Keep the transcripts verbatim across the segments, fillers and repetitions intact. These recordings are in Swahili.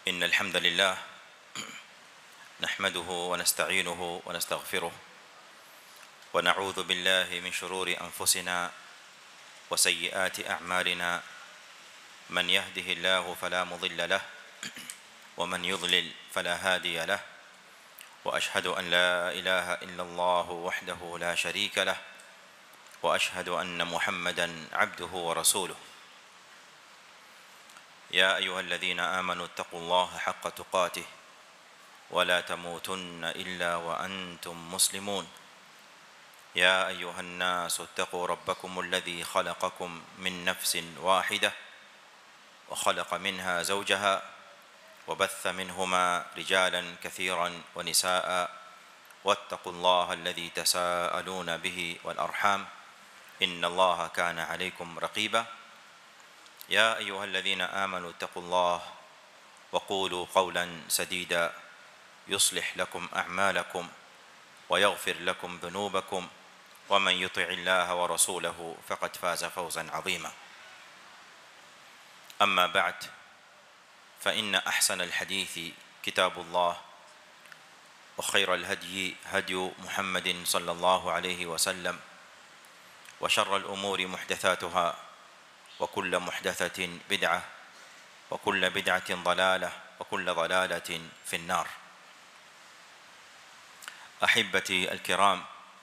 إن الحمد لله نحمده ونستعينه ونستغفره ونعوذ بالله من شرور أنفسنا وسيئات أعمالنا من يهده الله فلا مضل له ومن يضلل فلا هادي له وأشهد أن لا إله إلا الله وحده لا شريك له وأشهد أن محمدًا عبده ورسوله يا أيها الذين آمنوا اتقوا الله حق تقاته ولا تموتن إلا وأنتم مسلمون يا أيها الناس اتقوا ربكم الذي خلقكم من نفس واحدة وخلق منها زوجها وبث منهما رجالا كثيرا ونساء واتقوا الله الذي تساءلون به والأرحام إن الله كان عليكم رقيبا يا أيها الذين آمنوا اتقوا الله وقولوا قولا سديدا يصلح لكم أعمالكم ويغفر لكم ذنوبكم ومن يطع الله ورسوله فقد فاز فوزا عظيما أما بعد فإن أحسن الحديث كتاب الله وخير الهدي هدي محمد صلى الله عليه وسلم وشر الأمور محدثاتها وكل محدثة بدعة وكل بدعة ضلالة وكل ضلالة في النار أحبتي الكرام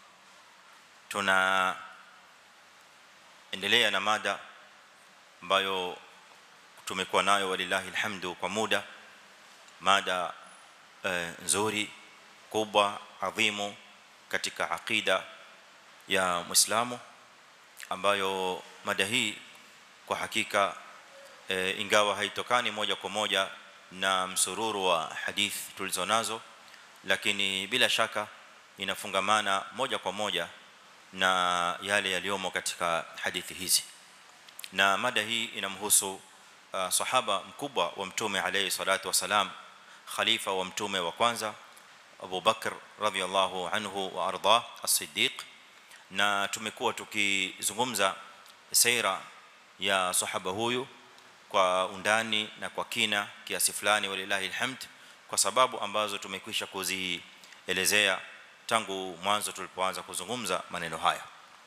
tuna endelea na mada ambayo tumekuwa nayo walillahi alhamdu kwa muda mada nzuri kubwa adhimu katika aqida ya Muislamu ambayo mada hii kwa hakika e, ingawa haitokani moja kwa moja na msururu wa hadith tulizonazo lakini bila shaka inafungamana moja kwa moja na yale yaliomo katika hadithi hizi na mada hii inamhusu uh, sahaba mkubwa wa mtume alayhi salatu wasalam khalifa wa mtume wa kwanza Abu Bakr radhiyallahu anhu wa arda as-Siddiq na tumekuwa tukizungumza sira ya sahaba huyu kwa undani na kwa kina kiasi fulani walillahi alhamd kwa sababu ambazo tumekwisha kuzielezea tangu mwanzo tulipoanza kuzungumza maneno haya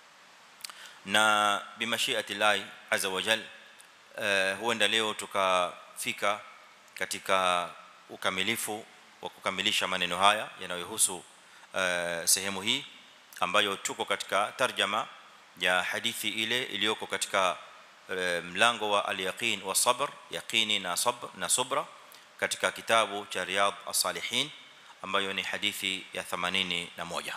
na bimashiati llahi azza wa jalla uh, huenda leo tukafika katika ukamilifu wa kukamilisha maneno haya yanayohusu uh, sehemu hii ambayo tuko katika tarjama ya hadithi ile iliyoko katika uh, mlango wa al-yaqin wa sabr yaqini na sabr na subra katika kitabu cha Riyadh as-Salihin ambayo ni hadithi ya themanini na moja.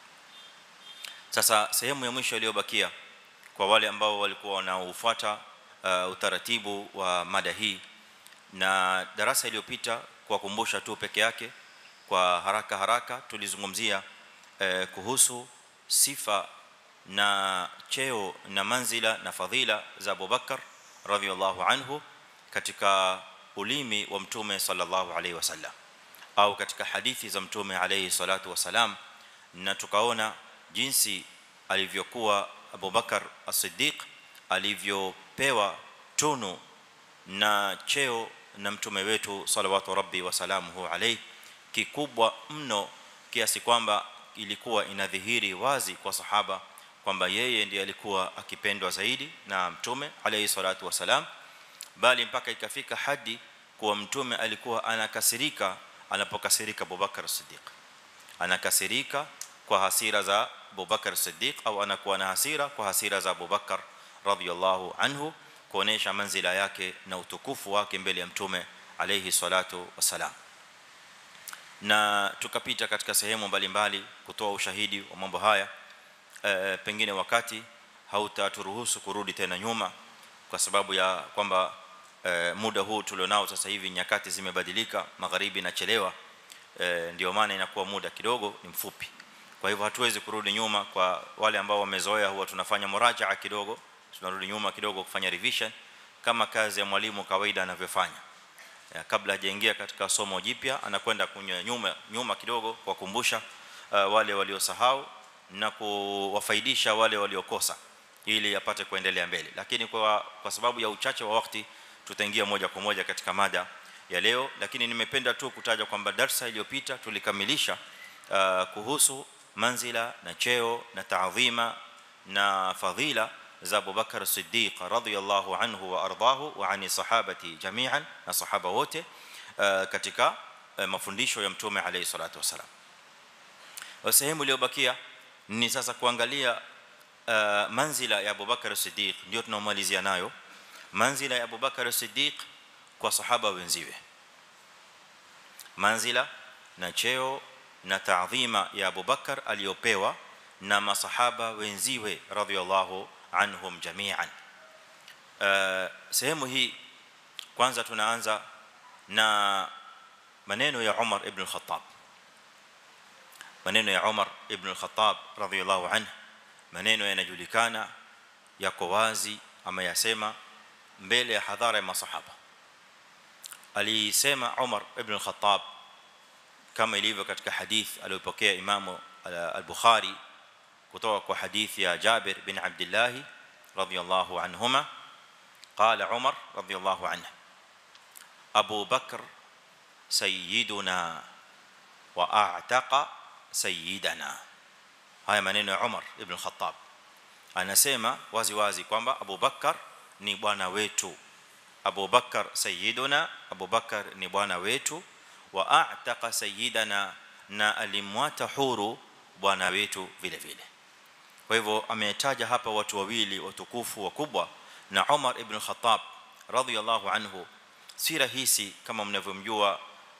Sasa sehemu ya mwisho iliyobakia kwa wale ambao walikuwa wanaofuata uh, utaratibu wa mada hii na darasa iliyopita kwa kukumbusha tu peke yake kwa haraka haraka tulizungumzia uh, kuhusu sifa na cheo na manzila na fadhila za Abu Bakar radhiyallahu anhu katika ulimi wa mtume sallallahu alaihi wasallam au katika hadithi za mtume alayhi salatu wasalam na tukaona jinsi alivyokuwa Abu Bakar as-Siddiq alivyopewa tunu na cheo na mtume wetu salawatu rabbi wasalamuhu alayhi kikubwa mno kiasi kwamba ilikuwa inadhihiri wazi kwa sahaba kwamba yeye ndiye alikuwa akipendwa zaidi na mtume alayhi salatu wasalam bali mpaka ikafika hadi kuwa mtume alikuwa anakasirika anapokasirika Abu Bakar as-Siddiq anakasirika kwa hasira za Abu Bakar as-Siddiq au anakuwa na hasira kwa hasira za Abu Bakar radhiyallahu anhu kuonesha manzila yake na utukufu wake mbele ya mtume alayhi salatu wasalam na tukapita katika sehemu mbalimbali kutoa ushahidi wa mambo haya e, pengine wakati hautaturuhusu kurudi tena nyuma kwa sababu ya kwamba e, muda huu tulionao sasa hivi nyakati zimebadilika magharibi na chelewa e, ndio maana inakuwa muda kidogo ni mfupi kwa hivyo hatuwezi kurudi nyuma kwa wale ambao wamezoea huwa tunafanya murajaa kidogo tunarudi nyuma kidogo kufanya revision kama kazi ya mwalimu kawaida anavyofanya kabla hajaingia katika somo jipya anakwenda kunywa nyuma nyuma kidogo kwa kukumbusha uh, wale waliosahau na kuwafaidisha wale waliokosa ili apate kuendelea mbele lakini kwa kwa sababu ya uchache wa wakati tutaingia moja kwa moja katika mada ya leo, lakini nimependa tu kutaja kwamba darasa iliyopita tulikamilisha uh, kuhusu manzila na cheo na taadhima na fadhila za Abu Bakar as-Siddiq radhiyallahu anhu wa ardahu wa ani sahabati jami'an, na sahaba wote uh, katika uh, mafundisho ya mtume alayhi salatu wasalam. Sehemu iliyobakia ni sasa kuangalia uh, manzila ya Abu Bakar as-Siddiq, ndio tunaomalizia nayo manzila ya Abu Bakar as-Siddiq kwa sahaba wenziwe, manzila na cheo na taadhima ya Abu Bakar aliyopewa na masahaba wenziwe radhiyallahu anhum jami'an. Uh, sehemu hii kwanza tunaanza na maneno ya Umar ibn al-Khattab. Maneno ya Umar ibn al-Khattab radhiyallahu anhu, maneno yanajulikana, yako wazi, ama yasema mbele ya hadhara ya masahaba. Alisema Umar ibn al-Khattab kama ilivyo katika hadith aliyopokea Imam al-Bukhari kutoka kwa hadithi ya Jabir bin Abdullah radhiyallahu anhuma, qala Umar radhiyallahu anhu, Abu Bakr sayyiduna wa a'taqa sayyidana. Haya maneno ya Umar ibn al-Khattab, anasema wazi wazi kwamba Abu Bakar ni bwana wetu. Abu Bakar sayyiduna, Abu Bakar ni bwana wetu, wa a'taqa sayyidana, na alimwata huru bwana wetu vile vile. Kwa hivyo ametaja hapa watu wawili watukufu wakubwa, na Umar ibn al-Khattab radhiyallahu anhu si rahisi kama mnavyomjua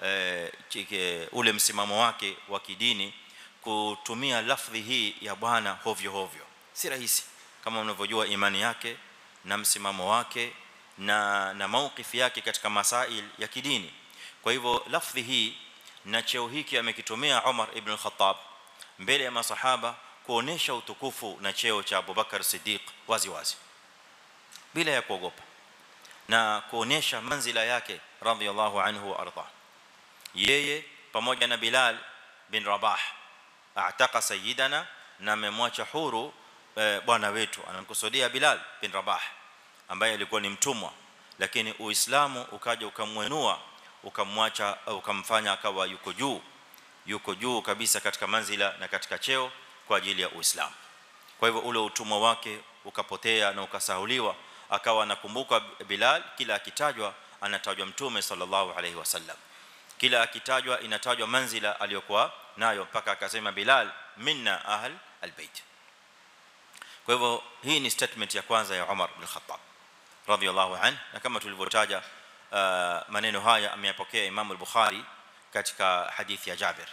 eh, ule msimamo wake wa kidini kutumia lafdhi hii ya bwana hovyo hovyo, si rahisi kama mnavyojua imani yake na msimamo wake na na maukifi yake katika masail ya kidini. Kwa hivyo lafdhi hii na cheo hiki amekitumia Umar ibn al-Khattab mbele ya masahaba kuonesha utukufu na cheo cha Abu Bakar Siddiq wazi wazi bila ya kuogopa, na kuonesha manzila yake radhiyallahu anhu wa arda. Yeye pamoja na Bilal bin Rabah a'taqa sayyidana, na amemwacha huru e, bwana wetu. Anamkusudia Bilal bin Rabah ambaye alikuwa ni mtumwa, lakini Uislamu ukaja ukamwenua, ukamwacha, ukamfanya akawa yuko juu, yuko juu kabisa katika manzila na katika cheo kwa ajili ya Uislamu. Kwa hivyo ule utumwa wake ukapotea na ukasahuliwa, akawa anakumbuka Bilal, kila akitajwa anatajwa mtume sallallahu alayhi wasallam, kila akitajwa inatajwa manzila aliyokuwa nayo, mpaka akasema Bilal minna ahl albayt. Kwa hivyo hii ni statement ya kwanza ya Umar bin Khattab radhiyallahu anhu, na kama tulivyotaja uh, maneno haya ameyapokea Imam al-Bukhari katika hadithi ya Jabir.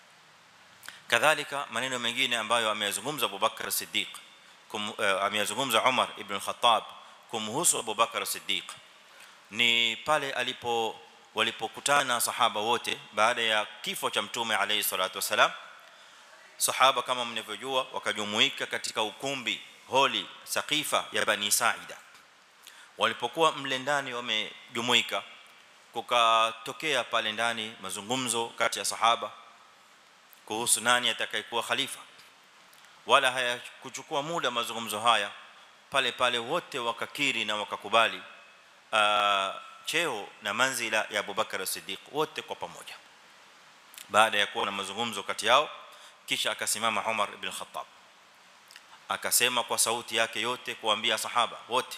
Kadhalika maneno mengine ambayo ameyazungumza Abu Bakar as-Siddiq, uh, ameyazungumza Umar ibn al-Khattab kumhusu Abu Bakar as-Siddiq ni pale alipo walipokutana sahaba wote baada ya kifo cha mtume alayhi salatu wasalam. Sahaba kama mnavyojua wakajumuika katika ukumbi holi Saqifa ya Bani Saida. Walipokuwa mle ndani wamejumuika, kukatokea pale ndani mazungumzo kati ya sahaba kuhusu nani atakayekuwa khalifa. Wala hayakuchukua muda mazungumzo haya, pale pale wote wakakiri na wakakubali uh, cheo na manzila ya Abu Bakar as-Siddiq wote kwa pamoja. Baada ya kuwa na mazungumzo kati yao, kisha akasimama Umar ibn Khattab akasema kwa sauti yake yote kuambia sahaba wote,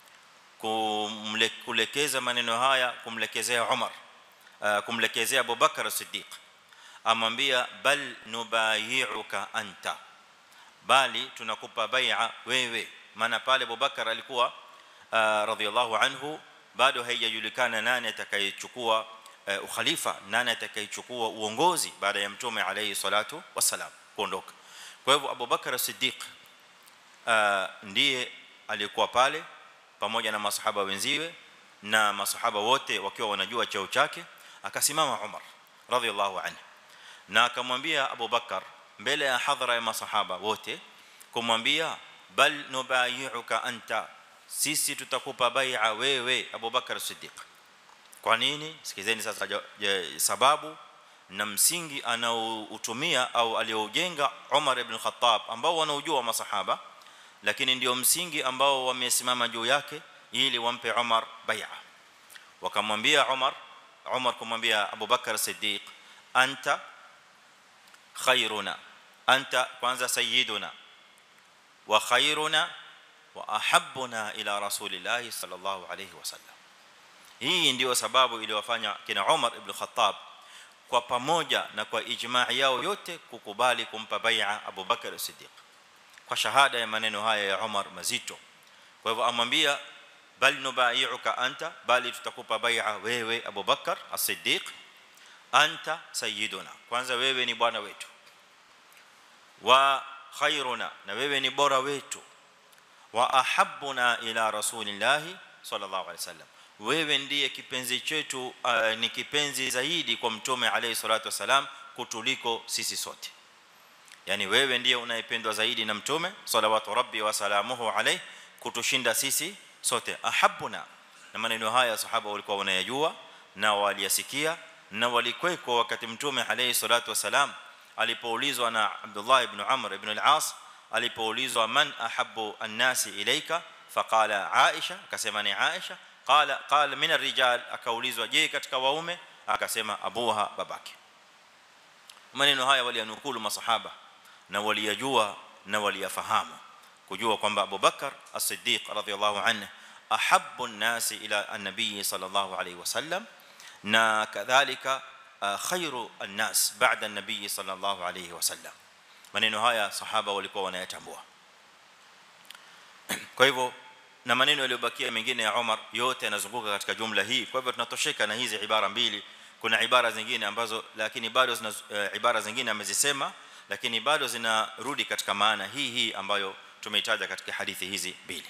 kumlekeza maneno haya, kumlekezea Umar, uh, kumlekezea Abu Bakar as-Siddiq, amwambia bal nubayi'uka anta, bali tunakupa bai'a wewe. Maana pale Abu Bakar alikuwa uh, radhiyallahu anhu bado haijajulikana nani atakayechukua uh, ukhalifa, nani atakayechukua uongozi baada ya mtume alayhi salatu wasalam kuondoka. Kwa hivyo Abu Bakar as-Siddiq uh, ndiye alikuwa pale pamoja na masahaba wenziwe, na masahaba wote wakiwa wanajua cheo chake. Akasimama Umar radhiyallahu anhu na akamwambia Abu Bakar mbele ya hadhara ya masahaba wote, kumwambia bal nubayi'uka anta, sisi tutakupa bai'a wewe Abu Bakar as-Siddiq. Kwa nini? Sikizeni sasa sababu na msingi anaoutumia au aliojenga Umar ibn Khattab, ambao wanaojua masahaba, lakini ndio msingi ambao wamesimama juu yake ili wampe Umar bai'a. Wakamwambia Umar Umar kumwambia Abu Bakar Siddiq, anta khairuna, anta kwanza sayyiduna wa khairuna wa ahabbuna ila rasulillah sallallahu alayhi wasallam. Hii ndio sababu iliyowafanya kina Umar ibn Khattab kwa pamoja na kwa ijmaa yao yote kukubali kumpa bai'a Abu Bakar Siddiq kwa shahada ya maneno haya ya Umar mazito. Kwa hivyo amwambia, bal nubai'uka anta, bali tutakupa bai'a wewe Abu Bakar as-Siddiq, anta sayyiduna, kwanza wewe ni bwana wetu, wa khairuna, na wewe ni bora wetu, wa ahabbuna ila rasulillah sallallahu alaihi wasallam, wewe ndiye kipenzi chetu, uh, ni kipenzi zaidi kwa mtume alayhi salatu wasalam kutuliko sisi sote. Yani wewe ndiye unayependwa zaidi na mtume salawatu rabbi wa salamuhu alayhi kutushinda sisi sote. Ahabbuna, na maneno haya sahaba walikuwa wanayajua na waliyasikia na walikweko wakati mtume alayhi salatu wasalam alipoulizwa na Abdullah ibn Amr ibn al-As, alipoulizwa man ahabbu an-nasi ilayka, faqala Aisha, akasema ni Aisha. Qala qala min ar-rijal, akaulizwa je katika waume, akasema abuha, babake. Maneno haya waliyanukulu masahaba na waliyajua na waliyafahamu, kujua kwamba Abu Bakar as-Siddiq radhiyallahu anhu ahabbu an-nasi ila an-nabiy sallallahu alayhi wasallam, na kadhalika khairu an-nas ba'da an-nabiy sallallahu alayhi wasallam. Maneno haya sahaba walikuwa wanayatambua. Kwa hivyo na maneno yaliyobakia mengine ya Umar yote yanazunguka katika jumla hii. Kwa hivyo tunatosheka na hizi ibara mbili. Kuna ibara zingine ambazo lakini bado zina uh, ibara zingine amezisema lakini bado zinarudi katika maana hii hii ambayo tumeitaja katika hadithi hizi mbili.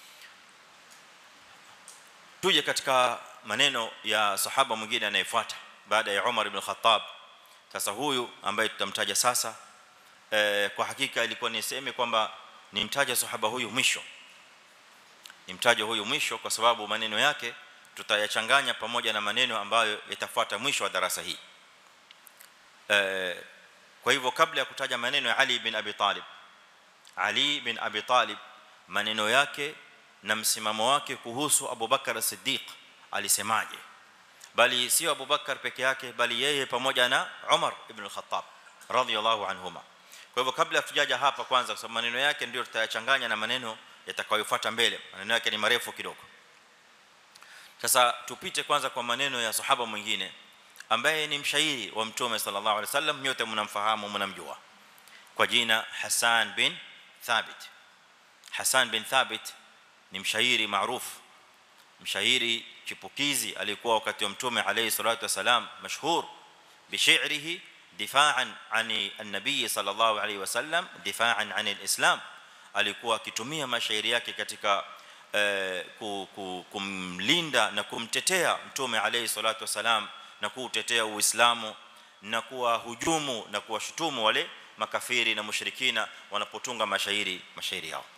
Tuje katika maneno ya sahaba mwingine anayefuata baada ya Umar ibn Khattab. Sasa huyu ambaye tutamtaja sasa, eh, kwa hakika ilikuwa niseme kwamba nimtaja sahaba huyu mwisho, nimtaje huyu mwisho kwa sababu maneno yake tutayachanganya pamoja na maneno ambayo yatafuata mwisho wa darasa hii. Eh, kwa hivyo kabla ya kutaja maneno ya Ali bin Abi Talib, Ali bin Abi Talib maneno yake na msimamo wake kuhusu Abu Bakar as-Siddiq alisemaje, bali sio Abu Bakar peke yake bali yeye pamoja na Umar ibn al-Khattab radhiyallahu anhuma. Kwa hivyo kabla tujaja hapa kwanza, kwa sababu maneno yake ndio tutayachanganya na maneno yatakayofuata mbele, maneno yake ni marefu kidogo. Sasa tupite kwanza kwa maneno ya sahaba mwingine ambaye ni mshairi wa mtume sallallahu alaihi wasallam, nyote mnamfahamu mnamjua kwa jina Hassan bin Thabit. Hassan bin Thabit ni mshairi maarufu, mshairi chipukizi alikuwa wakati wa mtume alayhi salatu wasalam, mashhur bishairihi difa'an ani an-nabiy sallallahu alayhi wasallam, difa'an ani al-islam. Alikuwa akitumia mashairi yake katika uh, kumlinda na kumtetea mtume alayhi salatu wasalam na kuutetea Uislamu na kuwa hujumu na kuwashutumu wale makafiri na mushrikina wanapotunga mashairi mashairi yao.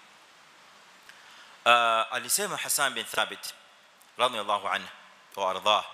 Uh, alisema Hassan bin Thabit radhiyallahu anhu wa ardhah,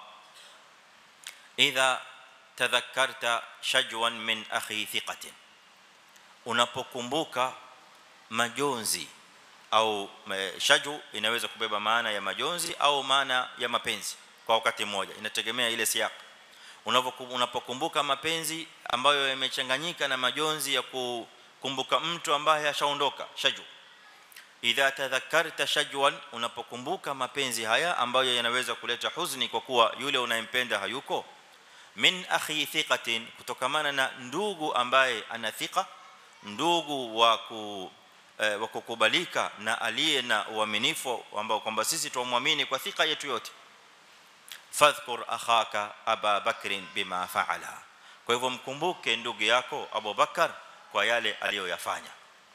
idha tadhakkarta shajwan min akhi thiqatin, unapokumbuka majonzi au shaju inaweza kubeba maana ya majonzi au maana ya mapenzi kwa wakati mmoja, inategemea ile siyak. Unapokumbuka mapenzi ambayo yamechanganyika na majonzi ya kukumbuka mtu ambaye ashaondoka, shaju. Idha tadhakkarta shajwan, unapokumbuka mapenzi haya ambayo yanaweza kuleta huzuni kwa kuwa yule unayempenda hayuko, min akhi thiqatin, kutokamana na ndugu ambaye ana thiqa, ndugu wa ku eh, wa kukubalika na aliye na uaminifu ambao kwamba sisi tuamwamini kwa thika yetu yote. Fadhkur akhaka Aba Bakr bima fa'ala, kwa hivyo mkumbuke ndugu yako Abu Bakar kwa yale aliyoyafanya.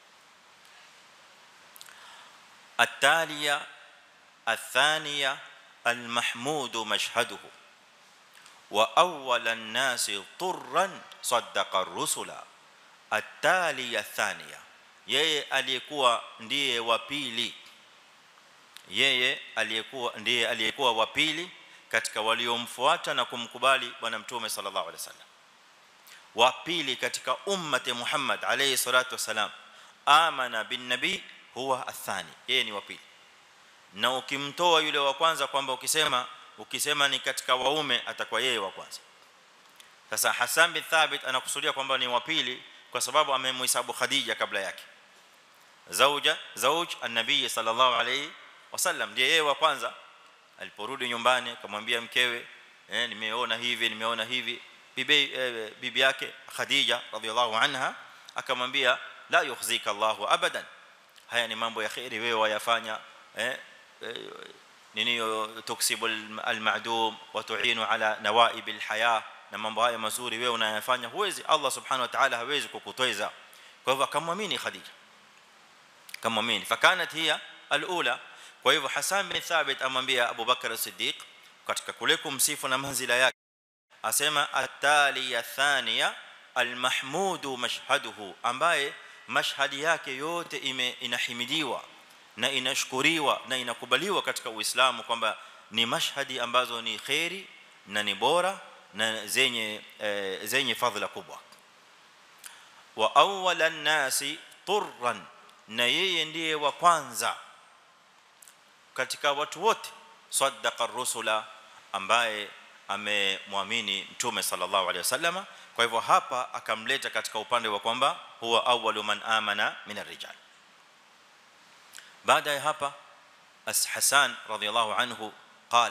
التالية الثانية المحمود مشهده وأول الناس طرا صدق الرسل. التالية الثانية, yeye aliyekuwa ndiye wa pili, yeye aliyekuwa ndiye aliyekuwa wa pili katika waliomfuata na kumkubali bwana mtume sallallahu alaihi wasallam, wa pili katika ummati Muhammad alayhi salatu wasalam. Amana bin nabii huwa athani, yeye ni wa pili. Na ukimtoa yule wa kwanza kwamba ukisema ukisema ni katika waume atakuwa yeye wa kwanza. Sasa Hassan bin Thabit anakusudia kwamba ni wa pili kwa sababu amemhesabu Khadija kabla yake, zauja zauj an-nabii sallallahu alayhi wasallam, ndiye yeye wa kwanza. Aliporudi nyumbani akamwambia mkewe, eh nimeona hivi nimeona hivi. Bibi eh, bibi yake Khadija radhiyallahu anha akamwambia la yukhzika Allahu abadan, haya ni mambo ya khairi wewe wayafanya, eh nini tuksibul al-ma'dum wa tu'inu ala nawaib al-haya, na mambo haya mazuri wewe unayafanya, huwezi Allah subhanahu wa ta'ala hawezi kukutweza. Kwa hivyo akamwamini Khadija, akamwamini, fakanat hiya al-ula. Kwa hivyo Hassan bin Thabit amwambia Abu Bakar as-Siddiq katika kule kumsifu na manzila yake, asema at-taliya thaniya al-mahmudu mashhaduhu, ambaye mashhadi yake yote ime inahimidiwa na inashukuriwa na inakubaliwa katika Uislamu kwamba ni mashhadi ambazo ni khairi na ni bora na zenye e, zenye fadhila kubwa. Wa awwalan nasi turran, na yeye ndiye wa kwanza katika watu wote saddaqa ar-rusula, ambaye amemwamini mtume sallallahu alayhi wasallama. Kwa hivyo hapa akamleta katika upande wa kwamba huwa awwalu man amana min ar-rijal. baada ya hapa Hassan radhiyallahu anhu قال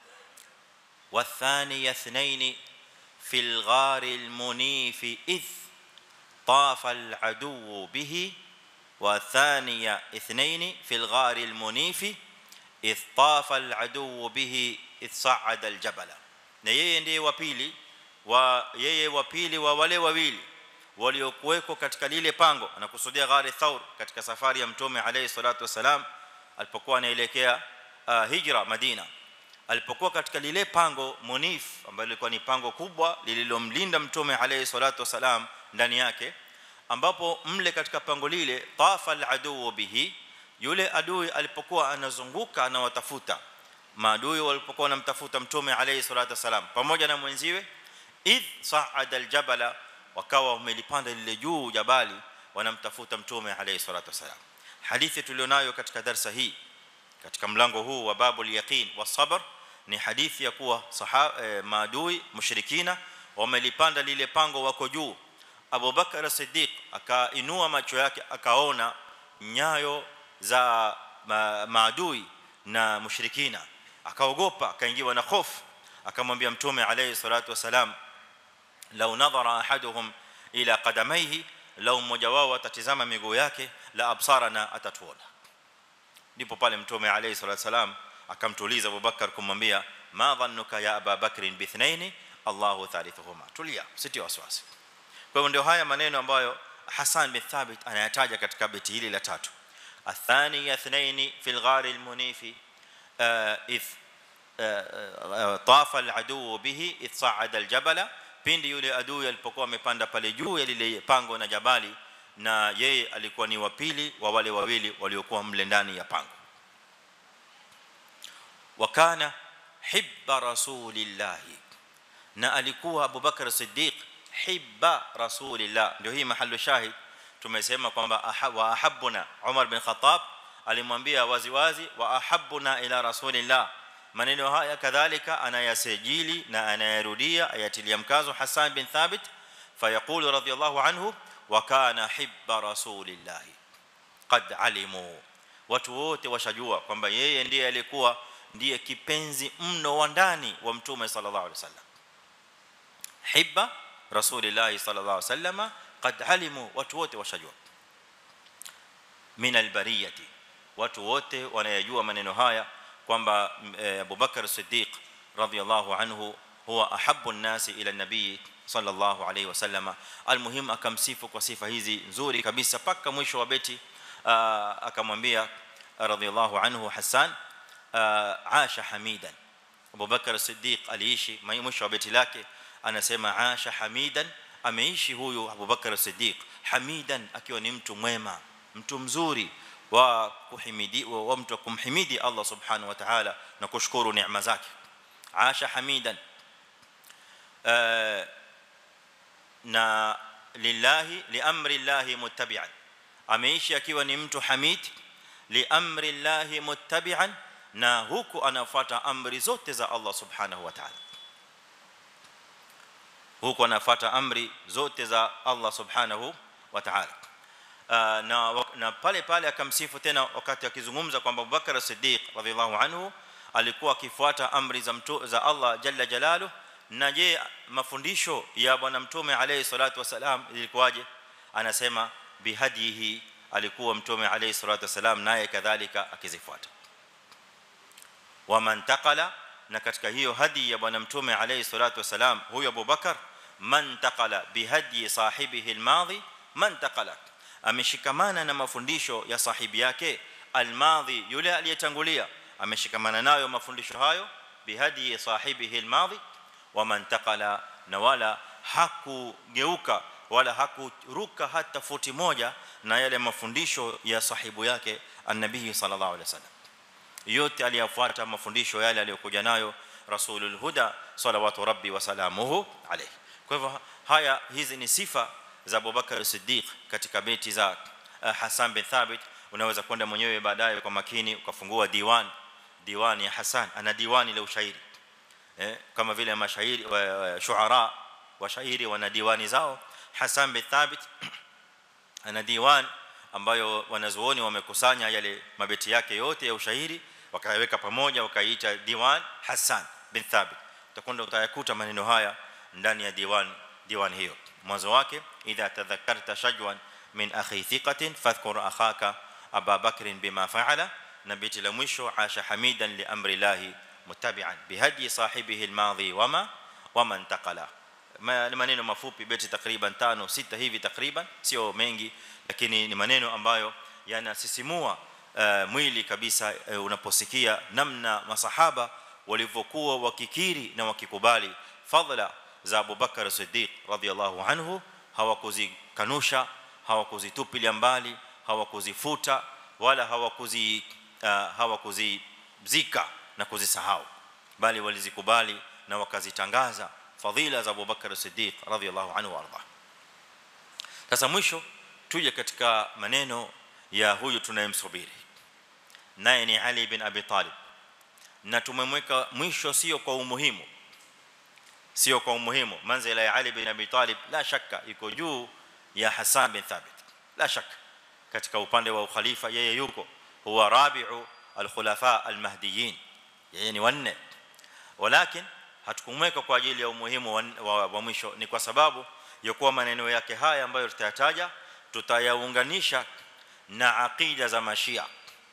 والثاني اثنين في الغار المنيف إذ طاف العدو به، والثاني اثنين في الغار المنيف إذ طاف العدو به إذ صعد الجبل. na yeye ndiye wa pili wa yeye wa pili wa wale wawili waliokuweko katika lile pango, anakusudia Ghar Thawr katika safari ya mtume alayhi salatu wasalam alipokuwa anaelekea uh, hijra Madina. Alipokuwa katika lile pango Munif, ambalo lilikuwa ni pango kubwa lililomlinda mtume alayhi salatu wasalam ndani yake, ambapo mle katika pango lile tafa al-adu bihi, yule adui alipokuwa anazunguka anawatafuta maadui walipokuwa wanamtafuta mtume alayhi salatu wasalam pamoja na mwenziwe, idh sa'ada al-jabala, wakawa wamelipanda lile juu jabali wanamtafuta mtume alayhi salatu wasalam. Hadithi tulionayo katika darasa hii katika mlango huu wa babul yaqin wa sabr ni hadithi ya kuwa sahaba eh, maadui mushrikina wamelipanda lile pango wako juu. Abu Bakar as-Siddiq akainua macho yake akaona nyayo za ma, maadui na mushrikina, akaogopa, akaingiwa na hofu, akamwambia mtume alayhi salatu wasalam, law nadhara ahaduhum ila qadamayhi, law mmoja wao atatizama miguu yake la absarana, atatuona. Ndipo pale mtume alayhi salatu wasalam akamtuliza Abu Bakar kumwambia, ma dhannuka ya Abu Bakr bi ithnaini Allahu thalithuhuma, tulia, usitie wasiwasi. Kwa hivyo ndio haya maneno ambayo Hassan bin Thabit anayataja katika beti hili la tatu. Athani ithnaini fil ghar al munifi if tafa al adu bihi id sa'ada al jabala, pindi yule adui alipokuwa amepanda pale juu ya lile pango na jabali, na yeye alikuwa ni wa pili wa wale wawili waliokuwa mle ndani ya pango. Wakana hibba rasulillah, na alikuwa Abu Bakar Siddiq hibba rasulillah. Ndio hii mahali shahid tumesema kwamba wa ahabbuna, Umar bin Khattab alimwambia waziwazi wa ahabbuna ila rasulillah. Maneno haya kadhalika anayasajili na anayarudia ayatilia mkazo Hassan bin Thabit, fayaqulu radhiyallahu anhu wa kana hibba rasulillah qad alimu, watu wote washajua kwamba yeye ndiye alikuwa ndiye kipenzi mno wa ndani wa mtume sallallahu alaihi wasallam. Hibba rasulillah sallallahu alaihi wasallam qad alimu, watu wote washajua. Min albariyati, watu wote wanayajua maneno haya kwamba Abu Bakar Siddiq radhiyallahu anhu huwa ahabbu an-nasi ila an-nabii sallallahu alayhi wasallam. Almuhim akamsifu kwa sifa hizi nzuri kabisa paka mwisho wa beti. Akamwambia radhiyallahu anhu Hassan, aasha hamidan. Abu Bakar Siddiq aliishi, mwisho wa beti lake anasema aasha hamidan, ameishi huyu Abu Bakar Siddiq hamidan, akiwa ni mtu mwema, mtu mzuri wa kuhimidi wa mtu kumhimidi Allah subhanahu wa ta'ala na kushukuru neema zake. Aasha hamidan na lillahi li amri llahi muttabi'an, ameishi akiwa ni mtu hamid li amri llahi muttabi'an, na huku anafuata amri zote za Allah subhanahu wa ta'ala, huku anafuata amri zote za Allah subhanahu wa ta'ala. na na pale pale akamsifu tena wakati akizungumza kwamba Abubakar as-Siddiq radhiyallahu anhu alikuwa akifuata amri za mtu za Allah jalla jalaluhu. Na je, mafundisho ya bwana mtume alayhi salatu wasalam ilikuwaje? Anasema bihadihi, alikuwa mtume alayhi salatu wasalam naye kadhalika akizifuata. Wa man taqala, na katika hiyo hadi ya bwana mtume alayhi salatu wasalam huyo Abubakar, man taqala bihadi sahibihi almadhi, man taqala, ameshikamana na mafundisho ya sahibi yake almadhi, yule aliyetangulia, ameshikamana nayo mafundisho hayo bihadi sahibihi almadhi. Wa man taqala, na wala hakugeuka wala hakuruka hata futi moja na yale mafundisho ya sahibu yake an-nabii sallallahu alaihi wasallam, yote aliyafuata mafundisho yale aliyokuja nayo rasulul huda salawatu rabbi wa salamuhu alayhi. Kwa hivyo haya, hizi ni sifa za Abubakar as-Siddiq katika beti za Hassan bin Thabit. Unaweza kwenda mwenyewe baadaye kwa makini ukafungua diwan diwani ya Hassan, ana diwani la ushairi eh, kama vile mashairi wa shuara wa shairi wana diwani zao. Hassan bin Thabit ana diwan ambayo wanazuoni wamekusanya yale mabeti yake yote ya ushairi wakaweka pamoja wakaita diwan Hassan bin Thabit. Utakwenda utayakuta maneno haya ndani ya diwan diwan hiyo. Mwanzo wake, idha tadhakkarta shajwan min akhi thiqatin fadhkur akhaka Aba Bakr bima fa'ala, na beti la mwisho, asha hamidan li amri llahi muttabi'an bihadi sahibihi almadhi wama waman taqala. Maneno mafupi, beti takriban tano sita hivi takriban, sio mengi, lakini ni maneno ambayo yanasisimua uh, mwili kabisa uh, unaposikia namna masahaba walivyokuwa wakikiri na wakikubali fadhila za Abu Bakar as-Siddiq radhiyallahu anhu. Hawakuzikanusha, hawakuzitupilia mbali, hawakuzifuta, wala hawakuzi uh, hawakuzizika na kuzisahau, bali walizikubali na wakazitangaza fadhila za Abu Bakar as-Siddiq radhiyallahu anhu warda. Sasa mwisho tuje katika maneno ya huyu tunayemsubiri, naye ni Ali bin Abi Talib, na tumemweka mwisho sio kwa umuhimu, sio kwa umuhimu. Manzila ya Ali bin Abi Talib la shaka iko juu ya Hassan bin Thabit, la shaka katika upande wa ukhalifa yeye yuko, huwa rabi'u al-khulafa al-mahdiyyin, yeye ni wanne. Walakin hatukumweka kwa ajili ya umuhimu wa, wa, wa mwisho, ni kwa sababu ya kuwa maneno yake haya ambayo tutayataja tutayaunganisha na aqida za Mashia.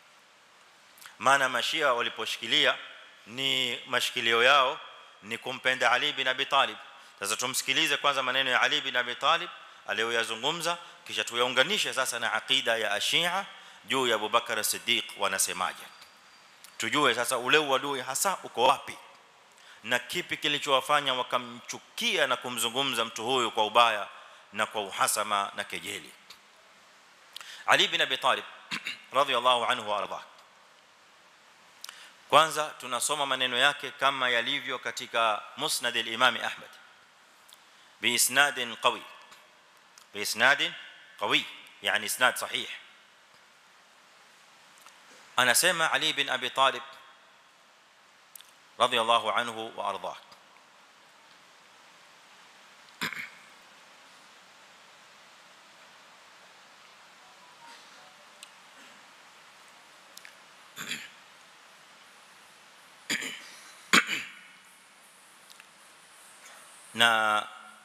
Maana Mashia waliposhikilia ni mashikilio yao ni kumpenda Ali bin Abi Talib. Sasa tumsikilize kwanza maneno ya Ali bin Abi Talib aliyoyazungumza, kisha tuyaunganishe sasa na aqida ya Ashia juu ya Abu Bakar as-Siddiq wanasemaje, tujue sasa ule uadui hasa uko wapi na kipi kilichowafanya wakamchukia na kumzungumza mtu huyu kwa ubaya na kwa uhasama na kejeli. Ali bin Abi Talib radhiyallahu anhu warda, kwanza tunasoma maneno yake kama yalivyo katika Musnad al-Imam Ahmad bi isnadin qawi, bi isnadin qawi, yani isnad sahih. Anasema Ali bin Abi Talib radhiyallahu anhu wa arda, na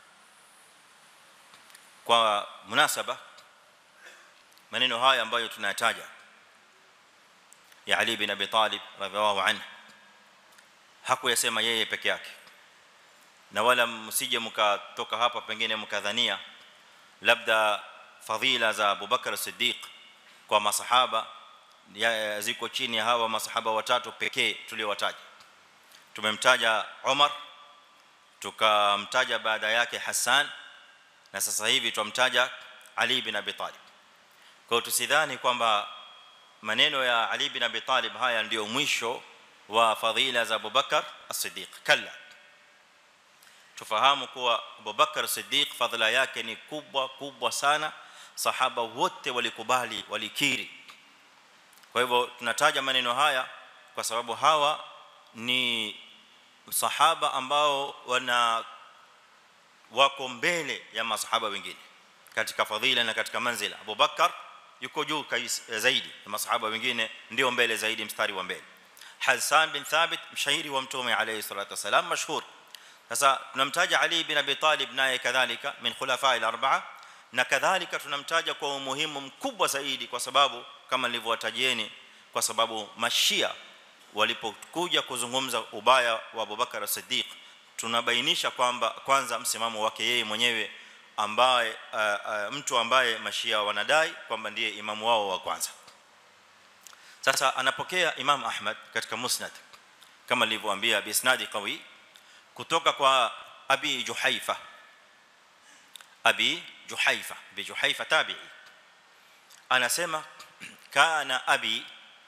kwa munasaba maneno haya ambayo tunayataja ya Ali bin Abi Talib radhiyallahu anhu hakuyasema yeye peke yake, na wala msije mkatoka hapa pengine mkadhania labda fadhila za Abu Bakar as-Siddiq kwa masahaba ziko chini ya hawa masahaba watatu pekee tuliowataja. Tumemtaja Umar, tukamtaja baada yake Hassan, na sasa hivi tumtaja Ali bin Abi Talib. Kwa tusidhani kwamba maneno ya Ali bin Abi Talib haya ndio mwisho wa fadhila za Abu Bakar as-Siddiq. Kalla, tufahamu kuwa Abu Bakar as-Siddiq fadhila yake ni kubwa kubwa sana, sahaba wote walikubali, walikiri. Kwa hivyo tunataja maneno haya kwa sababu hawa ni sahaba ambao wana wako mbele ya masahaba wengine katika fadhila na katika manzila. Abu Bakar yuko juu zaidi ya masahaba wengine, ndio mbele zaidi, mstari wa mbele. Hassan bin Thabit, mshairi wa mtume alayhi salatu wasalam, mashhur. Sasa tunamtaja Ali bin Abi Talib naye kadhalika min khulafa al-arba'a, na kadhalika tunamtaja kwa umuhimu mkubwa zaidi kwa sababu kama nilivyowatajieni, kwa sababu mashia walipokuja kuzungumza ubaya wa Abu Bakar as-Siddiq, tunabainisha kwamba kwanza msimamo wake yeye mwenyewe ambaye uh, uh, mtu ambaye mashia wanadai kwamba ndiye imamu wao wa kwanza. Sasa anapokea Imam Ahmad katika Musnad kama nilivyowaambia bi isnadi qawi kutoka kwa Abi Juhaifa. Abi Juhaifa, Abi Juhaifa tabi'i, anasema kana abi,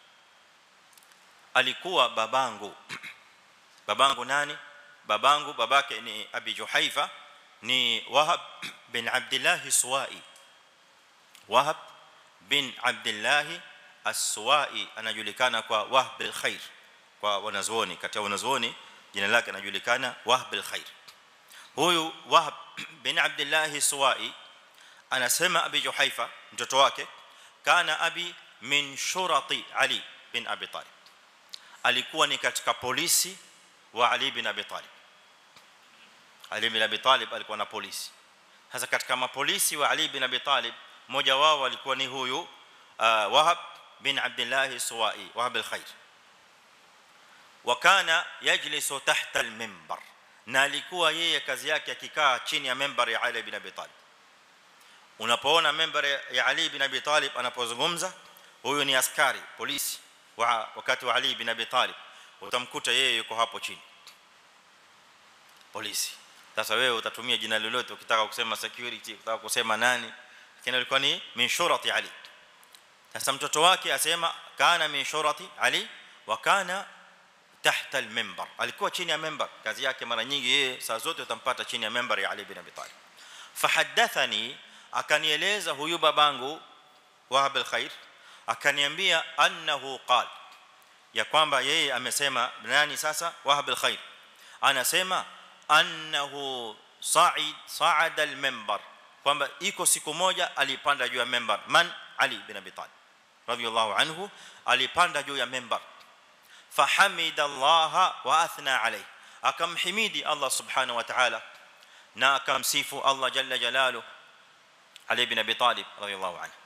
alikuwa babangu. Babangu nani? Babangu, babake ni Abi Juhaifa ni Wahab bin Abdullah as-Suwai. Wahab bin Abdullah as-Suwai anajulikana kwa Wahb al-Khair kwa wanazuoni, kati ya wanazuoni jina lake anajulikana Wahb al-Khair. Huyu Wahb bin Abdullah as-Suwai anasema Abi Juhaifa mtoto wake, kana abi min shurati Ali bin Abi Talib, alikuwa ni katika polisi wa Ali bin Abi Talib. Ali bin Abi Talib alikuwa na polisi. Sasa katika mapolisi wa Ali bin Abi Talib mmoja wao alikuwa ni huyu uh, Wahab bin Abdullah as-Suwai, Wahab al-Khair. Wa kana yajlisu tahta al-minbar, na alikuwa yeye kazi yake akikaa chini ya minbar ya Ali bin Abi Talib. Unapoona minbar ya Ali bin Abi Talib anapozungumza, huyu ni askari polisi wa wakati wa Ali bin Abi Talib, utamkuta yeye yuko hapo chini, polisi. Sasa wewe utatumia jina lolote ukitaka kusema security, ukitaka kusema nani, lakini alikuwa ni min shurati Ali. Sasa mtoto wake asema kana min shurati Ali wa kana tahta al-minbar, alikuwa chini ya minbar. Kazi yake mara nyingi yeye saa zote utampata chini ya minbar ya Ali bin Abi Talib. Fahaddathani, akanieleza huyu babangu Wahab al-Khair, akaniambia annahu qala, ya kwamba yeye amesema. Nani sasa? Wahab al-Khair anasema annahu sa'id sa'ada al-minbar, kwamba iko siku moja alipanda juu ya minbar. Man? Ali bin Abi Talib radhiyallahu anhu alipanda juu ya minbar. Fahamida Allah wa athna alayhi, akamhimidi Allah subhanahu wa ta'ala na akamsifu Allah jalla jalaluhu Ali bin Abi Talib radhiyallahu anhu.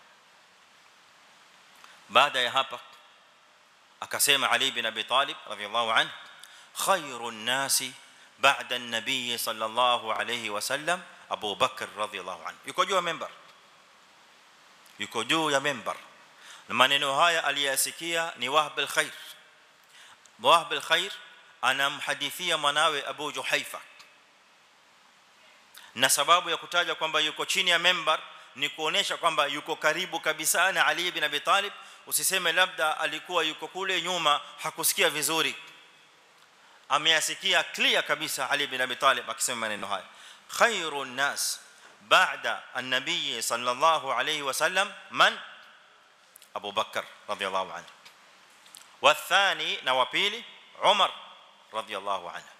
Baada ya hapa akasema Ali bin Abi Talib radhiyallahu anhu, khairun nasi ba'da an-nabiy sallallahu alayhi wasallam Abu Bakr radhiyallahu anhu. Yuko juu ya minbar, yuko juu ya minbar, na maneno haya aliyasikia ni Wahb al-Khair. Wahb al-Khair anamhadithia mwanawe Abu Juhaifa, na sababu ya kutaja kwamba yuko chini ya minbar ni kuonesha kwamba yuko karibu kabisa na Ali bin Abi Talib. Usiseme labda alikuwa yuko kule nyuma hakusikia vizuri, ameyasikia clear kabisa Ali bin Abi Talib akisema maneno haya, khairun nas ba'da an-nabiy sallallahu alayhi wasallam man? Abu Bakr radhiyallahu anhu, wa thani na wa pili Umar radhiyallahu anhu.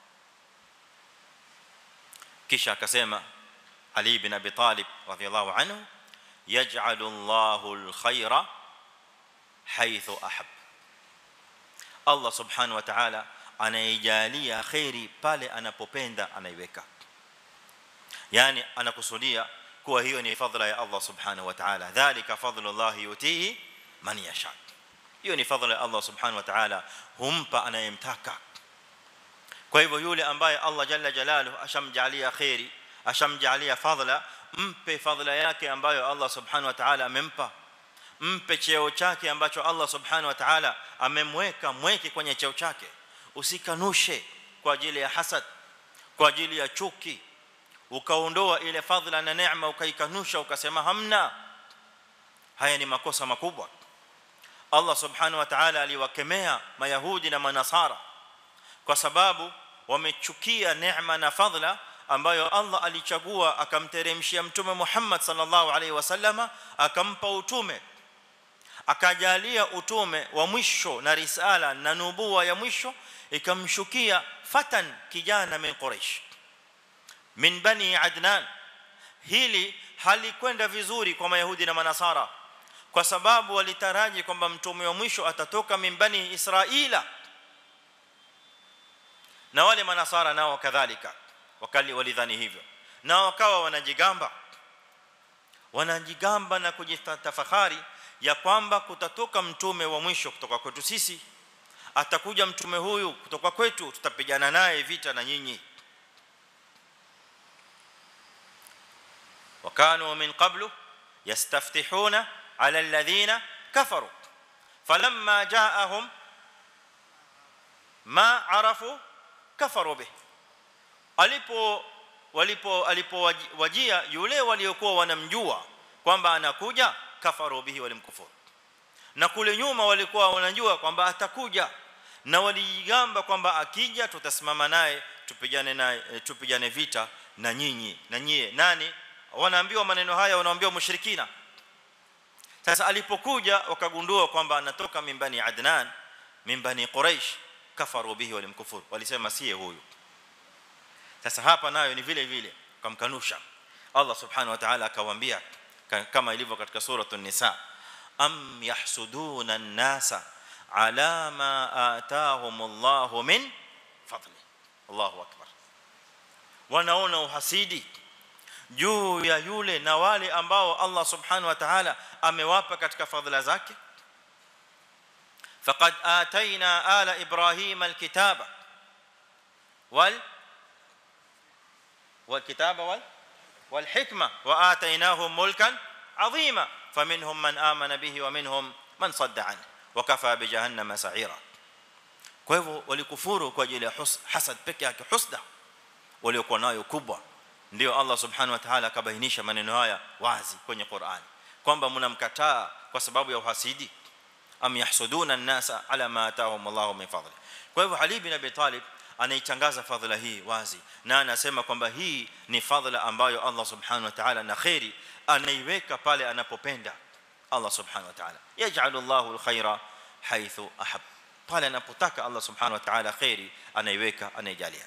Kisha akasema Ali bin Abi Talib radhiyallahu anhu, yaj'alu Allahu al-khayra haythu ahab, Allah subhanahu wa ta'ala anaijalia khairi pale anapopenda anaiweka. Yani anakusudia kuwa hiyo ni fadhila ya Allah subhanahu wa ta'ala, dhalika fadlullah yutihi man yasha, hiyo ni fadhila ya Allah subhanahu wa ta'ala, humpa anayemtaka. Kwa hivyo yule ambaye Allah jalla jalaluhu ashamjalia khairi, ashamjalia fadhila, mpe fadhila yake ambayo Allah subhanahu wa ta'ala amempa, mpe cheo chake ambacho Allah subhanahu wa ta'ala amemweka, mweke kwenye cheo chake. Usikanushe kwa ajili ya hasad, kwa ajili ya chuki, ukaondoa ile fadhila na neema ukaikanusha ukasema hamna. Haya ni makosa makubwa. Allah subhanahu wa ta'ala aliwakemea mayahudi na manasara kwa sababu wamechukia neema na fadhila ambayo Allah alichagua akamteremshia mtume Muhammad sallallahu alaihi wasallama, akampa utume, akajalia utume wa mwisho na risala na nubuwa ya mwisho ikamshukia fatan kijana min Quraysh min bani Adnan. Hili halikwenda vizuri kwa Mayahudi na Manasara, kwa sababu walitaraji kwamba mtume wa mwisho atatoka min bani Israila, na wale Manasara nao kadhalika wakali walidhani hivyo, na wakawa wanajigamba wanajigamba na kujitafakari ya kwamba kutatoka mtume wa mwisho kutoka kwetu sisi, atakuja mtume huyu kutoka kwetu, tutapigana naye vita na nyinyi. وكانوا من قبل يستفتحون على الذين كفروا فلما جاءهم ما عرفوا كفروا به. alipo walipo alipowajia yule waliokuwa wanamjua kwamba anakuja, kafaru bihi, walimkufuru. Na kule nyuma walikuwa wanajua kwamba atakuja, na walijigamba kwamba akija tutasimama naye, tupigane naye, tupigane vita na nyinyi. Na nyie nani? Wanaambiwa maneno haya, wanaambiwa mushrikina. Sasa alipokuja wakagundua kwamba anatoka mimbani Adnan, mimbani Quraysh, kafaru bihi, walimkufuru, walisema siye huyu. Sasa hapa nayo ni vile vile kumkanusha. Allah subhanahu wa ta'ala akawaambia kama ilivyo katika sura an-Nisa, am yahsuduna an-nasa ala ma ataahumullahu min fadli. Allahu akbar. Wanaona uhasidi juu ya yule na wale ambao Allah subhanahu wa ta'ala amewapa katika fadhila zake. Faqad atayna ala Ibrahima al-kitaba wal والكتاب وال والحكمه واتيناهم ملكا عظيما فمنهم من امن به ومنهم من صد عنه وكفى بجهنم سعيرا. Kwa hivyo walikufuru kwa ajili ya hasad peke yake, husda waliokuwa nayo kubwa. Ndio Allah subhanahu wa ta'ala akabainisha maneno haya wazi kwenye Qur'an kwamba mnamkataa kwa sababu ya uhasidi. Am yahsuduna an-nasa ala ma ataahum Allahu min fadli. Kwa hivyo Ali bin Abi Talib anaitangaza fadhila hii wazi, na anasema kwamba hii ni fadhila ambayo Allah subhanahu wa ta'ala na khairi anaiweka pale anapopenda. Allah subhanahu wa ta'ala yaj'alu Allahu al-khaira haythu ahab, pale anapotaka Allah subhanahu wa ta'ala khairi anaiweka, anaijalia.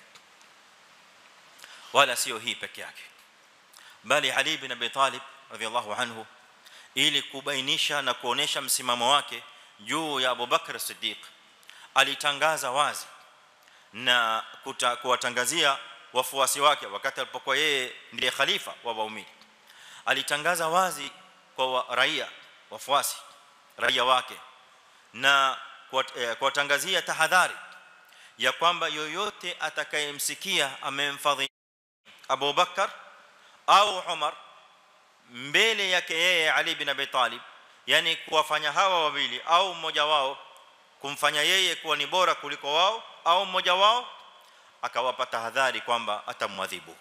Wala sio hii peke yake, bali Ali bin Abi Talib radhiyallahu anhu, ili kubainisha na kuonesha msimamo wake juu ya Abu Bakr as-Siddiq, alitangaza wazi na kuwatangazia wafuasi wake wakati alipokuwa yeye ndiye khalifa wa waumini. Alitangaza wazi kwa raia, wafuasi raia wake, na kuwatangazia tahadhari ya kwamba yoyote atakayemsikia amemfadhili Abu Bakar au Umar mbele yake yeye Ali bin Abi Talib, yani kuwafanya hawa wawili au mmoja wao kumfanya yeye kuwa ni bora kuliko wao au mmoja wao, akawapa tahadhari kwamba atamwadhibu.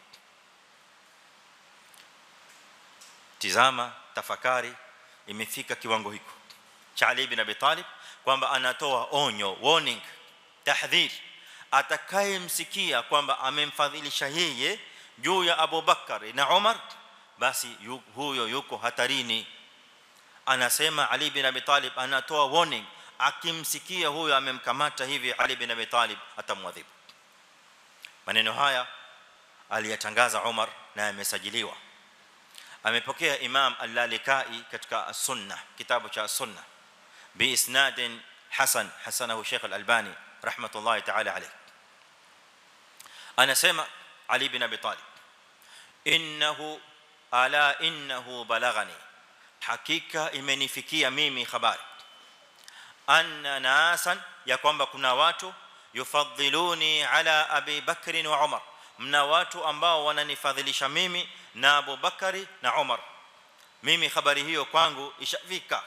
Tizama, tafakari, imefika kiwango hiko cha Ali bin Abi Talib kwamba anatoa onyo, warning, tahdhir, atakayemsikia kwamba amemfadhilisha yeye juu ya Abu Bakar na Umar, basi yu, huyo yuko hatarini. Anasema Ali bin Abi Talib anatoa warning, akimsikia huyo amemkamata hivi Ali bin Abi Talib atamwadhibu. Maneno haya aliyatangaza Umar na yamesajiliwa. Amepokea Imam Al-Lalikai katika As-Sunnah, kitabu cha As-Sunnah, bi isnadin hasan, hasanahu Sheikh Al-Albani rahmatullahi ta'ala alayh. Anasema Ali bin Abi Talib, innahu ala innahu balagani, hakika imenifikia mimi habari, anna nasan, ya kwamba kuna watu, yufaddiluni ala Abi Bakr wa Umar, mna watu ambao wananifadhilisha mimi na Abu Bakari na Umar. Mimi habari hiyo kwangu ishafika.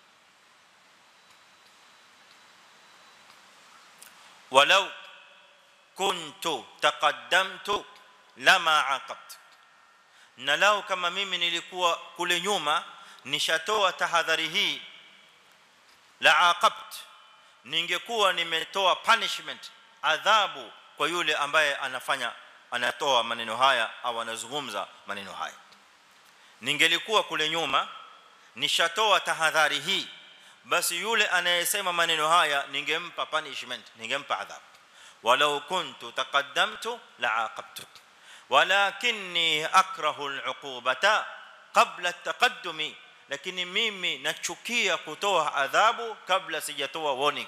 Walau kuntu taqaddamtu lama aqabt, na lao kama mimi nilikuwa kule nyuma nishatoa tahadhari hii, la aqabt, ningekuwa nimetoa punishment, adhabu kwa yule ambaye anafanya anatoa maneno haya au anazungumza maneno haya. Ningelikuwa kule nyuma nishatoa tahadhari hii basi yule anayesema maneno haya ningempa punishment, ningempa adhabu. Walau kuntu taqaddamtu la'aqabtu walakinni akrahu al'uqubata qabla at-taqaddumi, lakini mimi nachukia kutoa adhabu kabla sijatoa warning.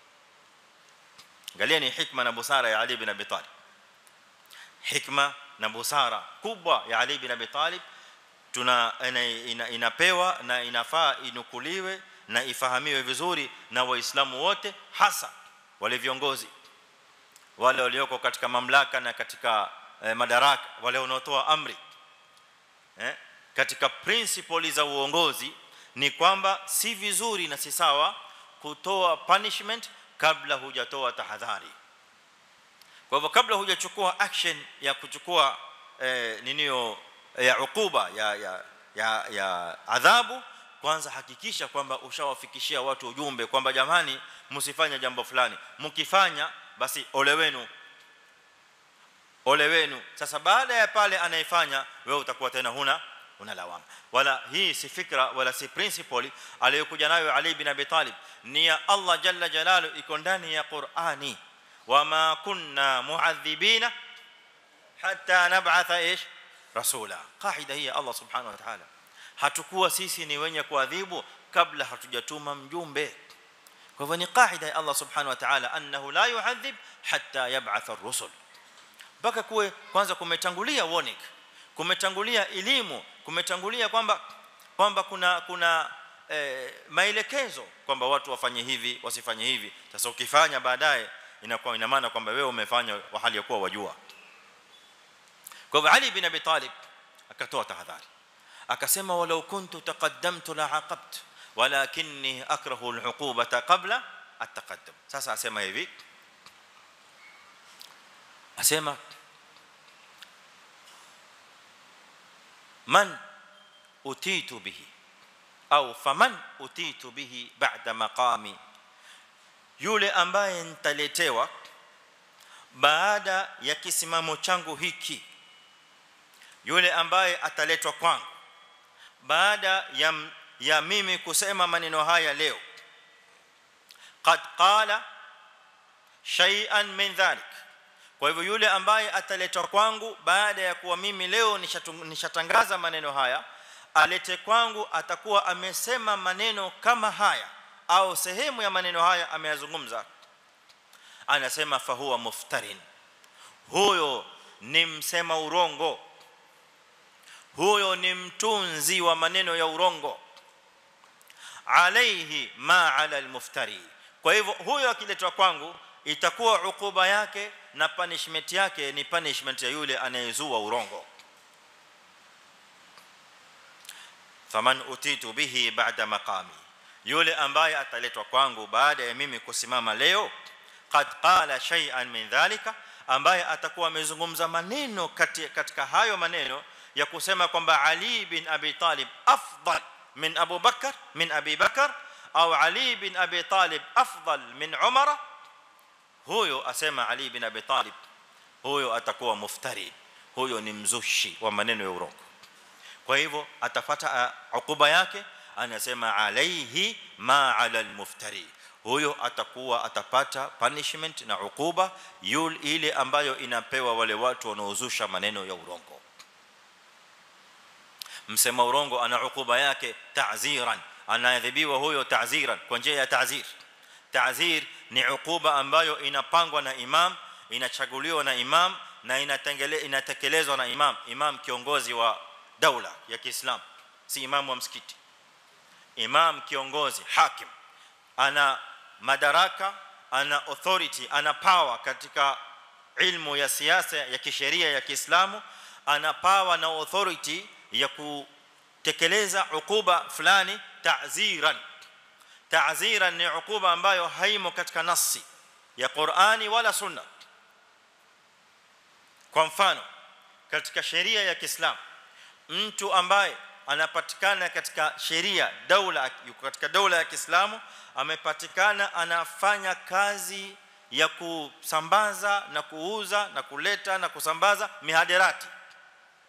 Angalia ni hikma na busara ya Ali ibn Abi Talib, hikma na busara kubwa ya Ali ibn Abi Talib tuna inapewa na inafaa inukuliwe na ifahamiwe vizuri na waislamu wote, hasa wale viongozi wale walioko katika mamlaka na katika eh, madaraka, wale wanaotoa amri eh, katika principle za uongozi ni kwamba si vizuri na si sawa kutoa punishment kabla hujatoa tahadhari. Kwa hivyo kabla hujachukua action ya kuchukua eh, ninio ya ukuba ya ya ya, ya adhabu, kwanza hakikisha kwamba ushawafikishia watu ujumbe kwamba jamani msifanye jambo fulani, mkifanya basi ole wenu, ole wenu. Sasa baada ya pale anayefanya, wewe utakuwa tena huna una lawama. Wala hii si fikra wala si principle aliyokuja nayo Ali ibn Abi Talib, ni ya Allah jalla jalalu, iko ndani ya Qur'ani. Wama kunna mu'adhibina hatta nab'atha ish rasula. Kaida hii ya Allah subhanahu wa ta'ala, hatakuwa sisi ni wenye kuadhibu kabla hatujatuma mjumbe. Kwa hivyo ni kaida ya Allah subhanahu wa ta'ala, annahu la yu'adhib hatta yab'atha ar-rusul. Baka kuwe kwanza kumetangulia warning, kumetangulia elimu, kumetangulia kwamba kwamba kuna kuna eh, maelekezo kwamba watu wafanye hivi wasifanye hivi. Sasa ukifanya baadaye inakuwa ina maana kwamba wewe umefanya wa hali ya kuwa wajua. Kwa hivyo Ali ibn Abi Talib akatoa tahadhari, akasema walau kuntu taqaddamtu la'aqabtu walakinni akrahu al-uqubata qabla at-taqaddum. Sasa asema hivi, asema man utitu bihi au faman utitu bihi ba'da maqami, yule ambaye nitaletewa baada ya kisimamo changu hiki, yule ambaye ataletwa kwangu baada ya ya mimi kusema maneno haya leo, qad qala shay'an min dhalik. Kwa hivyo yule ambaye ataletwa kwangu baada ya kuwa mimi leo nishatangaza maneno haya, alete kwangu atakuwa amesema maneno kama haya au sehemu ya maneno haya ameyazungumza, anasema fa huwa muftarin, huyo ni msema urongo, huyo ni mtunzi wa maneno ya urongo. Alayhi ma ala almuftari. Kwa hivyo huyo akiletwa kwangu itakuwa ukuba yake na punishment yake ni punishment ya yule anayezua urongo. Faman utitu bihi ba'da maqami, yule ambaye ataletwa kwangu baada ya mimi kusimama leo, qad qala shay'an min dhalika, ambaye atakuwa amezungumza maneno katika hayo maneno ya kusema kwamba Ali bin Abi Talib afdal min Abu Bakar min Abi Bakar au Ali bin Abi Talib afdal min Umar, huyo asema Ali bin Abi Talib, huyo atakuwa muftari, huyo ni mzushi wa maneno ya urongo. Kwa hivyo atafuata ukuba yake, anasema alayhi ma ala almuftari, huyo atakuwa atapata punishment na ukuba yule ile ambayo inapewa wale watu wanaozusha maneno ya urongo. Msema urongo ana ukuba yake ta'ziran, anaadhibiwa huyo ta'ziran kwa njia ya ta'zir. Ta'zir ni ukuba ambayo inapangwa na imam, inachaguliwa na imam na inatekelezwa na imam. Imam kiongozi wa daula ya Kiislamu, si imam wa msikiti. Imam kiongozi, hakim, ana madaraka, ana authority, ana power katika ilmu ya siasa ya kisheria ya Kiislamu, ana power na authority ya kutekeleza ukuba fulani ta'ziran. Ta'ziran ni ukuba ambayo haimo katika nasi ya Qur'ani wala Sunna. Kwa mfano, katika sheria ya Kiislamu, mtu ambaye anapatikana katika sheria daula, yuko katika daula ya Kiislamu, amepatikana anafanya kazi ya kusambaza na kuuza na kuleta na kusambaza mihadarati,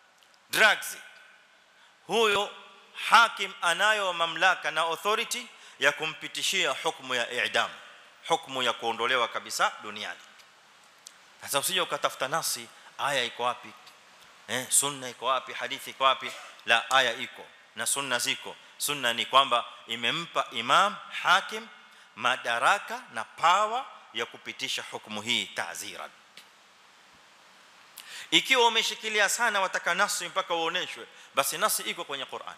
drugs, huyo hakim anayo mamlaka na authority ya kumpitishia hukumu ya i'dam, hukumu ya kuondolewa kabisa duniani. Sasa usije ukatafuta nasi aya iko wapi, eh sunna iko wapi, hadithi iko wapi? La, aya iko na sunna ziko. Sunna ni kwamba imempa imam hakim madaraka na power ya kupitisha hukumu hii ta'ziran. Ikiwa umeshikilia sana wataka nasi mpaka uoneshwe, basi nasi iko kwenye Qur'an.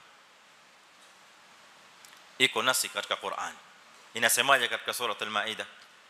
Iko nasi katika Qur'an. Inasemaje katika sura al-Maida?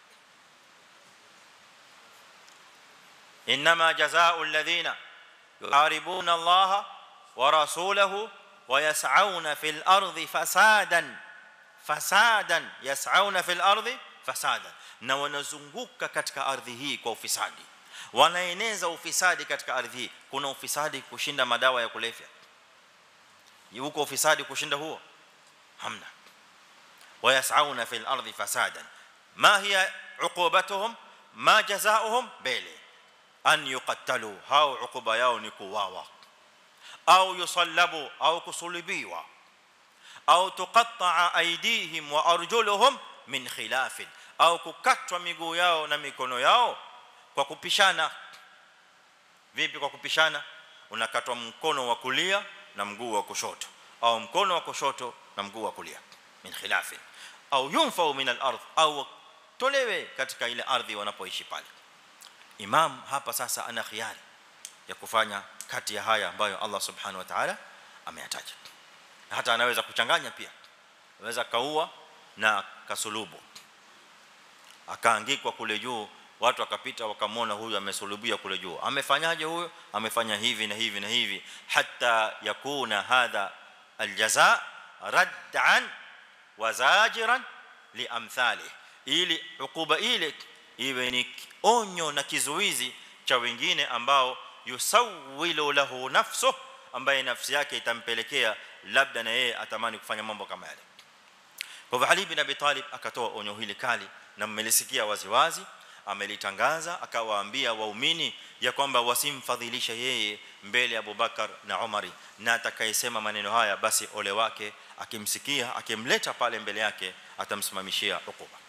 Inma jazaa'u alladhina yuharibuna Allah wa rasulahu wa yas'auna fil ardi fasadan fasadan yas'auna fil ardi fasadan, na wanazunguka katika ardhi hii kwa ufisadi, wanaeneza ufisadi katika ardhi hii. Kuna ufisadi kushinda madawa ya kulevya? Yuko ufisadi kushinda huo? Hamna. ويسعون في الارض فسادا ما هي عقوبتهم ما جزاؤهم بل ان يقتلوا هاو عقوبه yao ni kuwawa au yusallabu au kusulibiwa au tuqatta'a aydihim wa arjuluhum min khilaf au kukatwa miguu yao na mikono yao kwa kupishana. Vipi kwa kupishana? Unakatwa mkono wa kulia na mguu wa kushoto, au mkono wa kushoto na mguu wa kulia, min khilaf au yunfau min al-ardh, au tolewe katika ile ardhi wanapoishi pale. Imam hapa sasa ana khiari ya kufanya kati ya haya ambayo Allah subhanahu wa ta'ala ameyataja. Hata anaweza kuchanganya pia, anaweza kaua na kasulubu, akaangikwa kule juu, watu wakapita wakamwona huyu amesulubia kule juu. Amefanyaje huyo? Amefanya hivi na hivi na hivi, hatta yakuna hadha aljazaa raddan wa zajiran liamthali, ili ukuba ile iwe ni onyo na kizuizi cha wengine ambao yusawilu lahu nafsu, ambaye nafsi yake itampelekea labda na yeye atamani kufanya mambo kama yale. Kwa hivyo Ali bin Abi Talib akatoa onyo hili kali, na mmelisikia waziwazi, amelitangaza akawaambia waumini ya kwamba wasimfadhilisha yeye mbele ya Abubakar na Umari, na atakayesema maneno haya basi ole wake, akimsikia akimleta pale mbele yake atamsimamishia ukuba.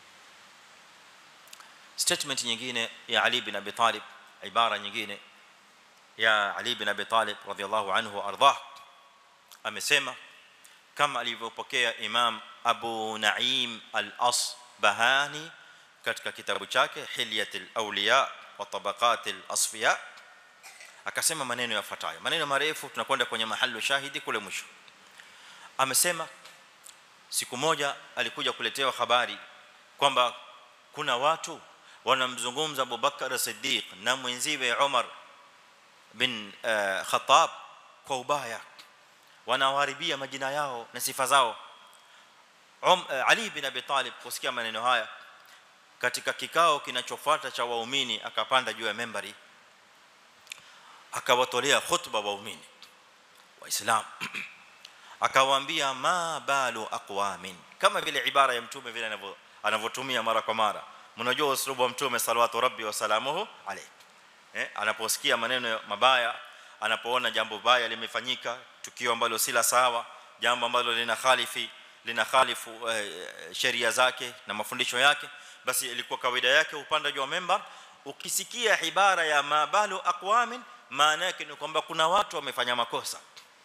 Statement nyingine ya Ali bin Abi Talib, ibara nyingine ya Ali bin Abi Talib radhiyallahu anhu ardhah, amesema kama alivyopokea Imam Abu Naim al-Asbahani katika kitabu chake Hilyatul Awliya wa Tabaqatul Asfiya, akasema maneno yafuatayo, maneno marefu, tunakwenda kwenye mahali shahidi kule mwisho. Amesema siku moja alikuja kuletewa habari kwamba kuna watu wanamzungumza Abu Bakar Siddiq na mwenziwe Umar bin uh, Khattab kwa ubaya, wanawaharibia majina yao na sifa zao. Um, uh, Ali bin Abi Talib kusikia maneno haya, katika kikao kinachofuata cha waumini akapanda juu ya membari, akawatolea khutba waumini waislamu, akawaambia ma balu aqwamin, kama vile ibara ya mtume vile anavyotumia mara kwa mara. Mnajua uslubu wa mtume salawatu rabbi wa salamuhu alayhi, eh anaposikia maneno mabaya, anapoona jambo baya limefanyika, tukio ambalo si la sawa, jambo ambalo lina khalifi lina khalifu eh, sheria zake na mafundisho yake, basi ilikuwa kawaida yake upanda juu wa member. Ukisikia ibara ya mabalu aqwamin, maana yake ni kwamba kuna watu wamefanya makosa,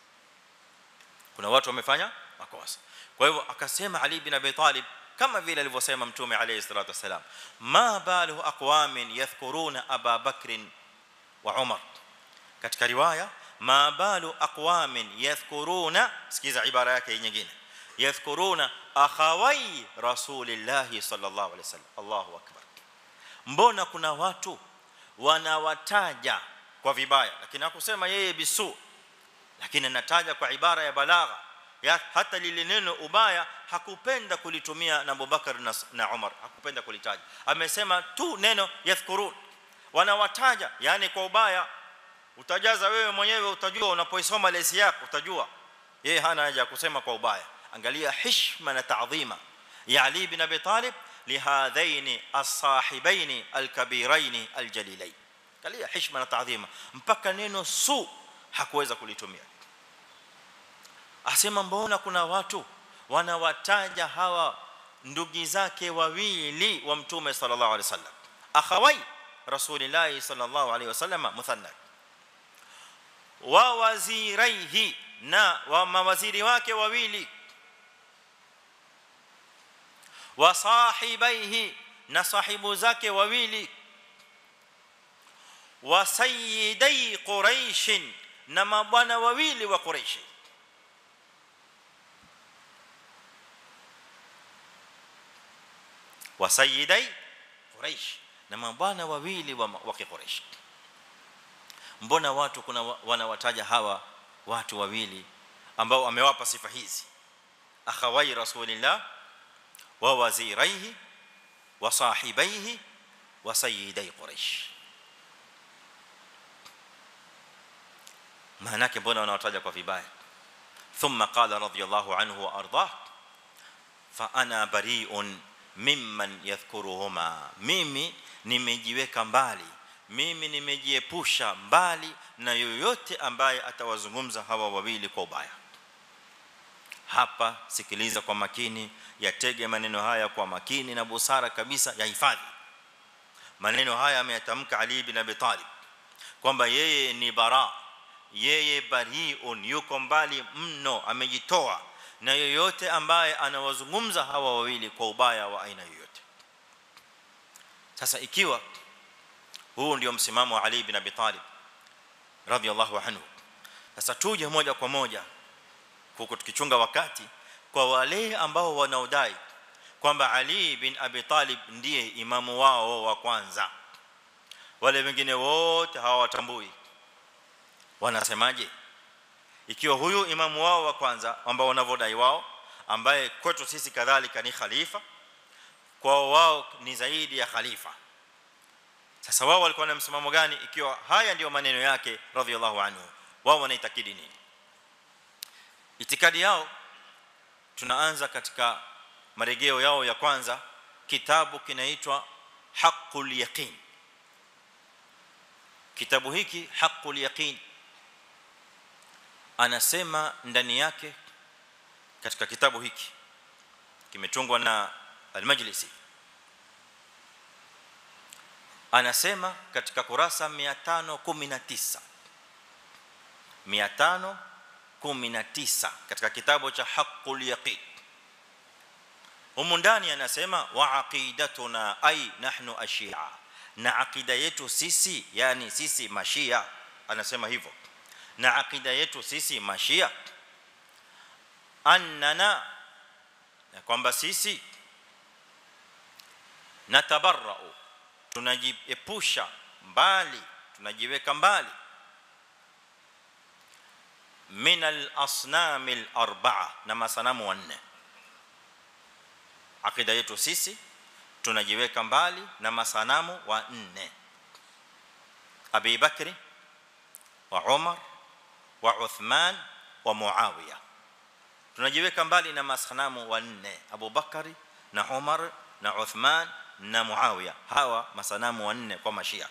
kuna watu wamefanya makosa. Kwa hivyo akasema Ali bin Abi Talib kama vile alivyosema mtume alayhi salatu wasalam, ma balu aqwamin yadhkuruna Aba Bakr wa Umar. Katika riwaya ma balu aqwamin yadhkuruna, sikiza ibara yake nyingine, yadhkuruna akhawai rasulillahi sallallahu alayhi wasallam. Allahu akbar. Mbona kuna watu wanawataja kwa vibaya, lakini hakusema yeye bisu, lakini anataja kwa ibara ya balagha ya hata lile neno ubaya hakupenda kulitumia na Abubakar na, na Umar, hakupenda kulitaja. Amesema tu neno yadhkurun, wanawataja yani kwa ubaya. Utajaza wewe mwenyewe, utajua unapoisoma lesi yako utajua, yeye hana haja kusema kwa ubaya. Angalia heshima na taadhima ya Ali bin Abi Talib lihadhaini as-sahibaini al-kabiraini al-jalilain. Angalia heshima na taadhima, mpaka neno su hakuweza kulitumia. Asema mbona kuna watu wanawataja hawa ndugu zake wawili wa mtume sallallahu alaihi wasallam, akhawai rasulillah sallallahu alaihi wasallam muthanna, wa waziraihi, na wa mawaziri wake wawili, wa sahibaihi, na sahibu zake wawili, wa sayyidai quraish, na mabwana wawili wa quraish. Wa sayyidai quraish, na mabwana wawili wa wa quraish. Mbona watu kuna wanawataja hawa watu wawili ambao amewapa sifa hizi, akhawai rasulillah wa waziraihi wa sahibaihi wa sayyidai quraish? maana yake mbona wanawataja kwa vibaya? Thumma qala radiyallahu anhu wa ardah, fa ana bari'un mimman yadhkuruhuma, mimi nimejiweka mbali, mimi nimejiepusha mbali na yoyote ambaye atawazungumza hawa wawili kwa ubaya. Hapa sikiliza kwa makini, yatege maneno haya kwa makini na busara kabisa, yahifadhi maneno haya. Ameyatamka Ali ibn Abi Talib kwamba yeye ni bara, yeye bari'un, yuko mbali mno, amejitoa na yoyote ambaye anawazungumza hawa wawili kwa ubaya wa aina yoyote. Sasa ikiwa huu ndio msimamo wa Ali ibn Abi Talib radhiyallahu anhu, sasa tuje moja kwa moja huko tukichunga wakati kwa wale ambao wanaodai kwamba Ali ibn Abi Talib ndiye imamu wao wa kwanza, wale wengine wote hawatambui. Wanasemaje ikiwa huyu imamu wao wa kwanza ambao wanavodai wao, ambaye kwetu sisi kadhalika ni khalifa, kwa wao ni zaidi ya khalifa? Sasa wao walikuwa na msimamo gani ikiwa haya ndio maneno yake radhiyallahu anhu? Wao wanaitakidi nini? Itikadi yao tunaanza katika marejeo yao ya kwanza, kitabu kinaitwa Haqqul Yaqin. Kitabu hiki Haqqul Yaqin, anasema ndani yake, katika kitabu hiki kimetungwa na Al-Majlisi, anasema katika kurasa mia tano kumi na tisa mia tano kumi na tisa katika kitabu cha Haqqul Yaqin, humu ndani anasema wa aqidatuna ay nahnu ashia, na aqida yetu sisi, yani sisi mashia, anasema hivyo, na aqida yetu sisi mashia, annana, na kwamba sisi natabarra'u, tunajiepusha mbali, tunajiweka mbali, min al-asnam al-arba'a, na masanamu wanne. Aqida yetu sisi tunajiweka mbali na masanamu wanne: Abi Bakri wa Umar wa Uthman wa Muawiya. Tunajiweka mbali na masanamu wanne: Abu Bakari na Umar na Uthman na Muawiya, hawa masanamu wanne kwa mashia.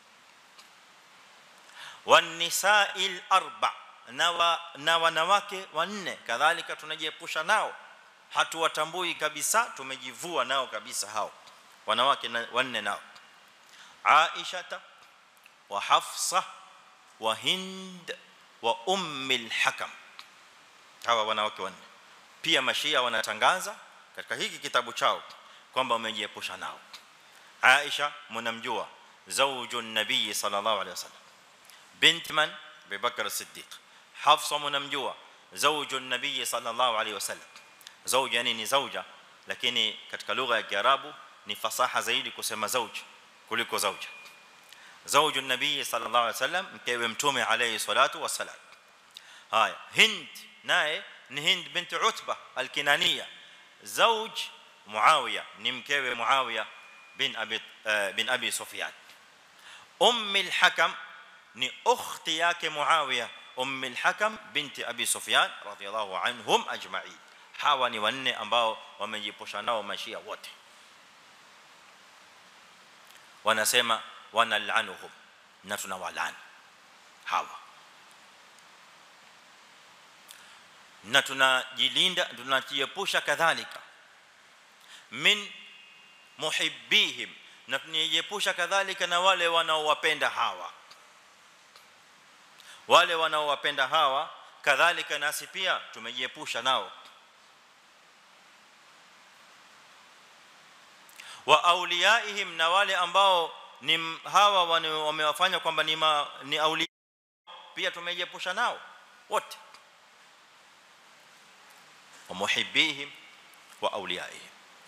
Wan nisa'il arba', na wanawake wanne kadhalika tunajiepusha nao, hatuwatambui kabisa, tumejivua nao kabisa hao wanawake wanne nao: Aisha wa Hafsa wa Hind wa Ummi al-Hakam. Hawa wanawake wanne pia mashia wanatangaza katika hiki kitabu chao kwamba wamejiepusha nao. Aisha mnamjua, zawjun nabii sallallahu alayhi wasallam, bint man? Abu Bakr as-Siddiq. Hafsa mnamjua, zawjun nabii sallallahu alayhi wasallam. Zawja yani ni zawja, lakini katika lugha ya Kiarabu ni fasaha zaidi kusema zawj kuliko zawja. Zawjun nabii sallallahu alayhi wasallam, mkewe mtume alayhi salatu wasalam. Haya, Hind naye ni Hind bint Utba al-Kinaniya, zawj Muawiya, ni mkewe Muawiya bin Abi bin Abi Sufyan. Ummi al-Hakam ni ukhti yake Muawiya, Ummi al-Hakam binti Abi Sufyan radhiyallahu anhum ajma'in. Hawa ni wanne ambao wamejiepusha nao mashia wote. Wanasema wanalanuhum, na tunawalani hawa. na tunajilinda tunajiepusha kadhalika min muhibbihim, na tunajiepusha kadhalika na wale wanaowapenda hawa, wale wanaowapenda hawa kadhalika nasi pia tumejiepusha nao. Wa auliyaihim, na wale ambao ni hawa wamewafanya kwamba ni ma, ni auliya pia tumejiepusha nao wote. Wa muhibbihim wa auliyaihim.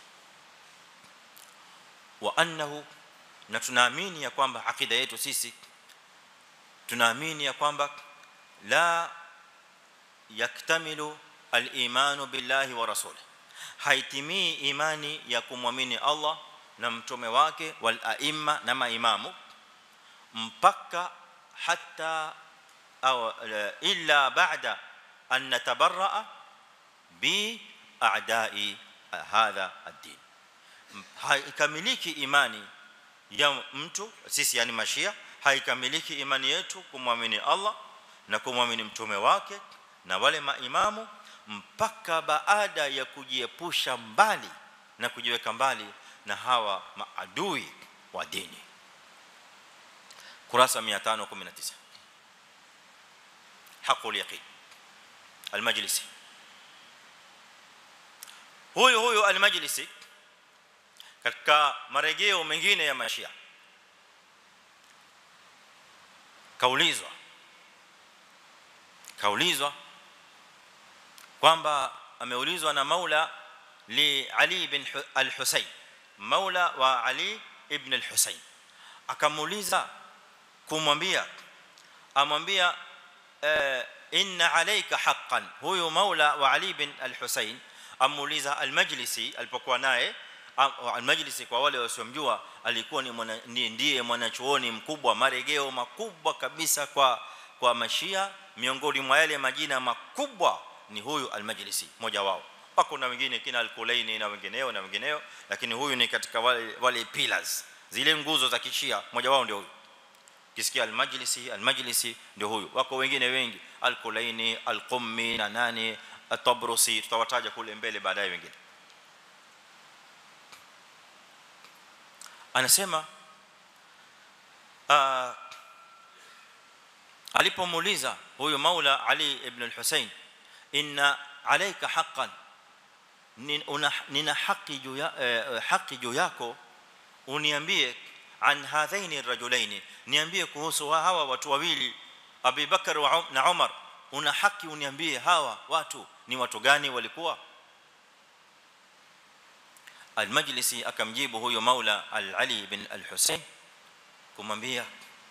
Wa annahu, na tunaamini ya kwamba akida yetu sisi tunaamini ya kwamba la yaktamilu al-imanu billahi wa rasulih, haitimii imani ya kumwamini Allah na mtume wake wal aimma na maimamu mpaka hatta au illa ba'da an natabarra bi a'da'i hadha ad-din. Haikamiliki imani ya mtu sisi, yani mashia, haikamiliki imani yetu kumwamini Allah na kumwamini mtume wake na wale maimamu mpaka baada ya kujiepusha mbali na kujiweka mbali na hawa maadui wa dini. Kurasa mia tano kumi na tisa. Haqul yaqin al-Majlisi. Huyo huyo al-Majlisi katika marejeo mengine ya mashia kaulizwa kaulizwa kwamba ameulizwa na Maula li Ali ibn al-Husayn, Maula wa Ali ibn al-Husayn, akamuuliza kumwambia amwambia inna alayka haqqan. Huyo Maula wa Ali ibn al-Husayn amuuliza al-Majlisi alipokuwa naye. Al-Majlisi kwa wale wasiomjua alikuwa ni mwana, ndiye mwanachuoni mkubwa, marejeo makubwa kabisa kwa kwa mashia. Miongoni mwa yale majina makubwa ni huyu al-Majlisi, mmoja wao. Wako na wengine kina al-Kulaini na wengineo na wengineo, lakini huyu ni katika wale wale pillars, zile nguzo za kishia, mmoja wao ndio huyu. Kisikia al-Majlisi, al-Majlisi ndio huyu. Wako wengine wengi, al-Kulaini, al-Qummi na nani, at-Tabrusi, tutawataja kule mbele baadaye wengine. Anasema uh, alipomuuliza huyo Maula Ali ibn al-Husayn, inna alayka haqqan, nina haki juu ya haki juu yako, uniambie an hadhaini ar-rajulaini, niambie kuhusu hawa watu wawili Abu Bakar na Umar, una haki uniambie hawa watu ni watu gani walikuwa. Al-Majlisi akamjibu huyo Maula al-Ali ibn al-Husayn kumwambia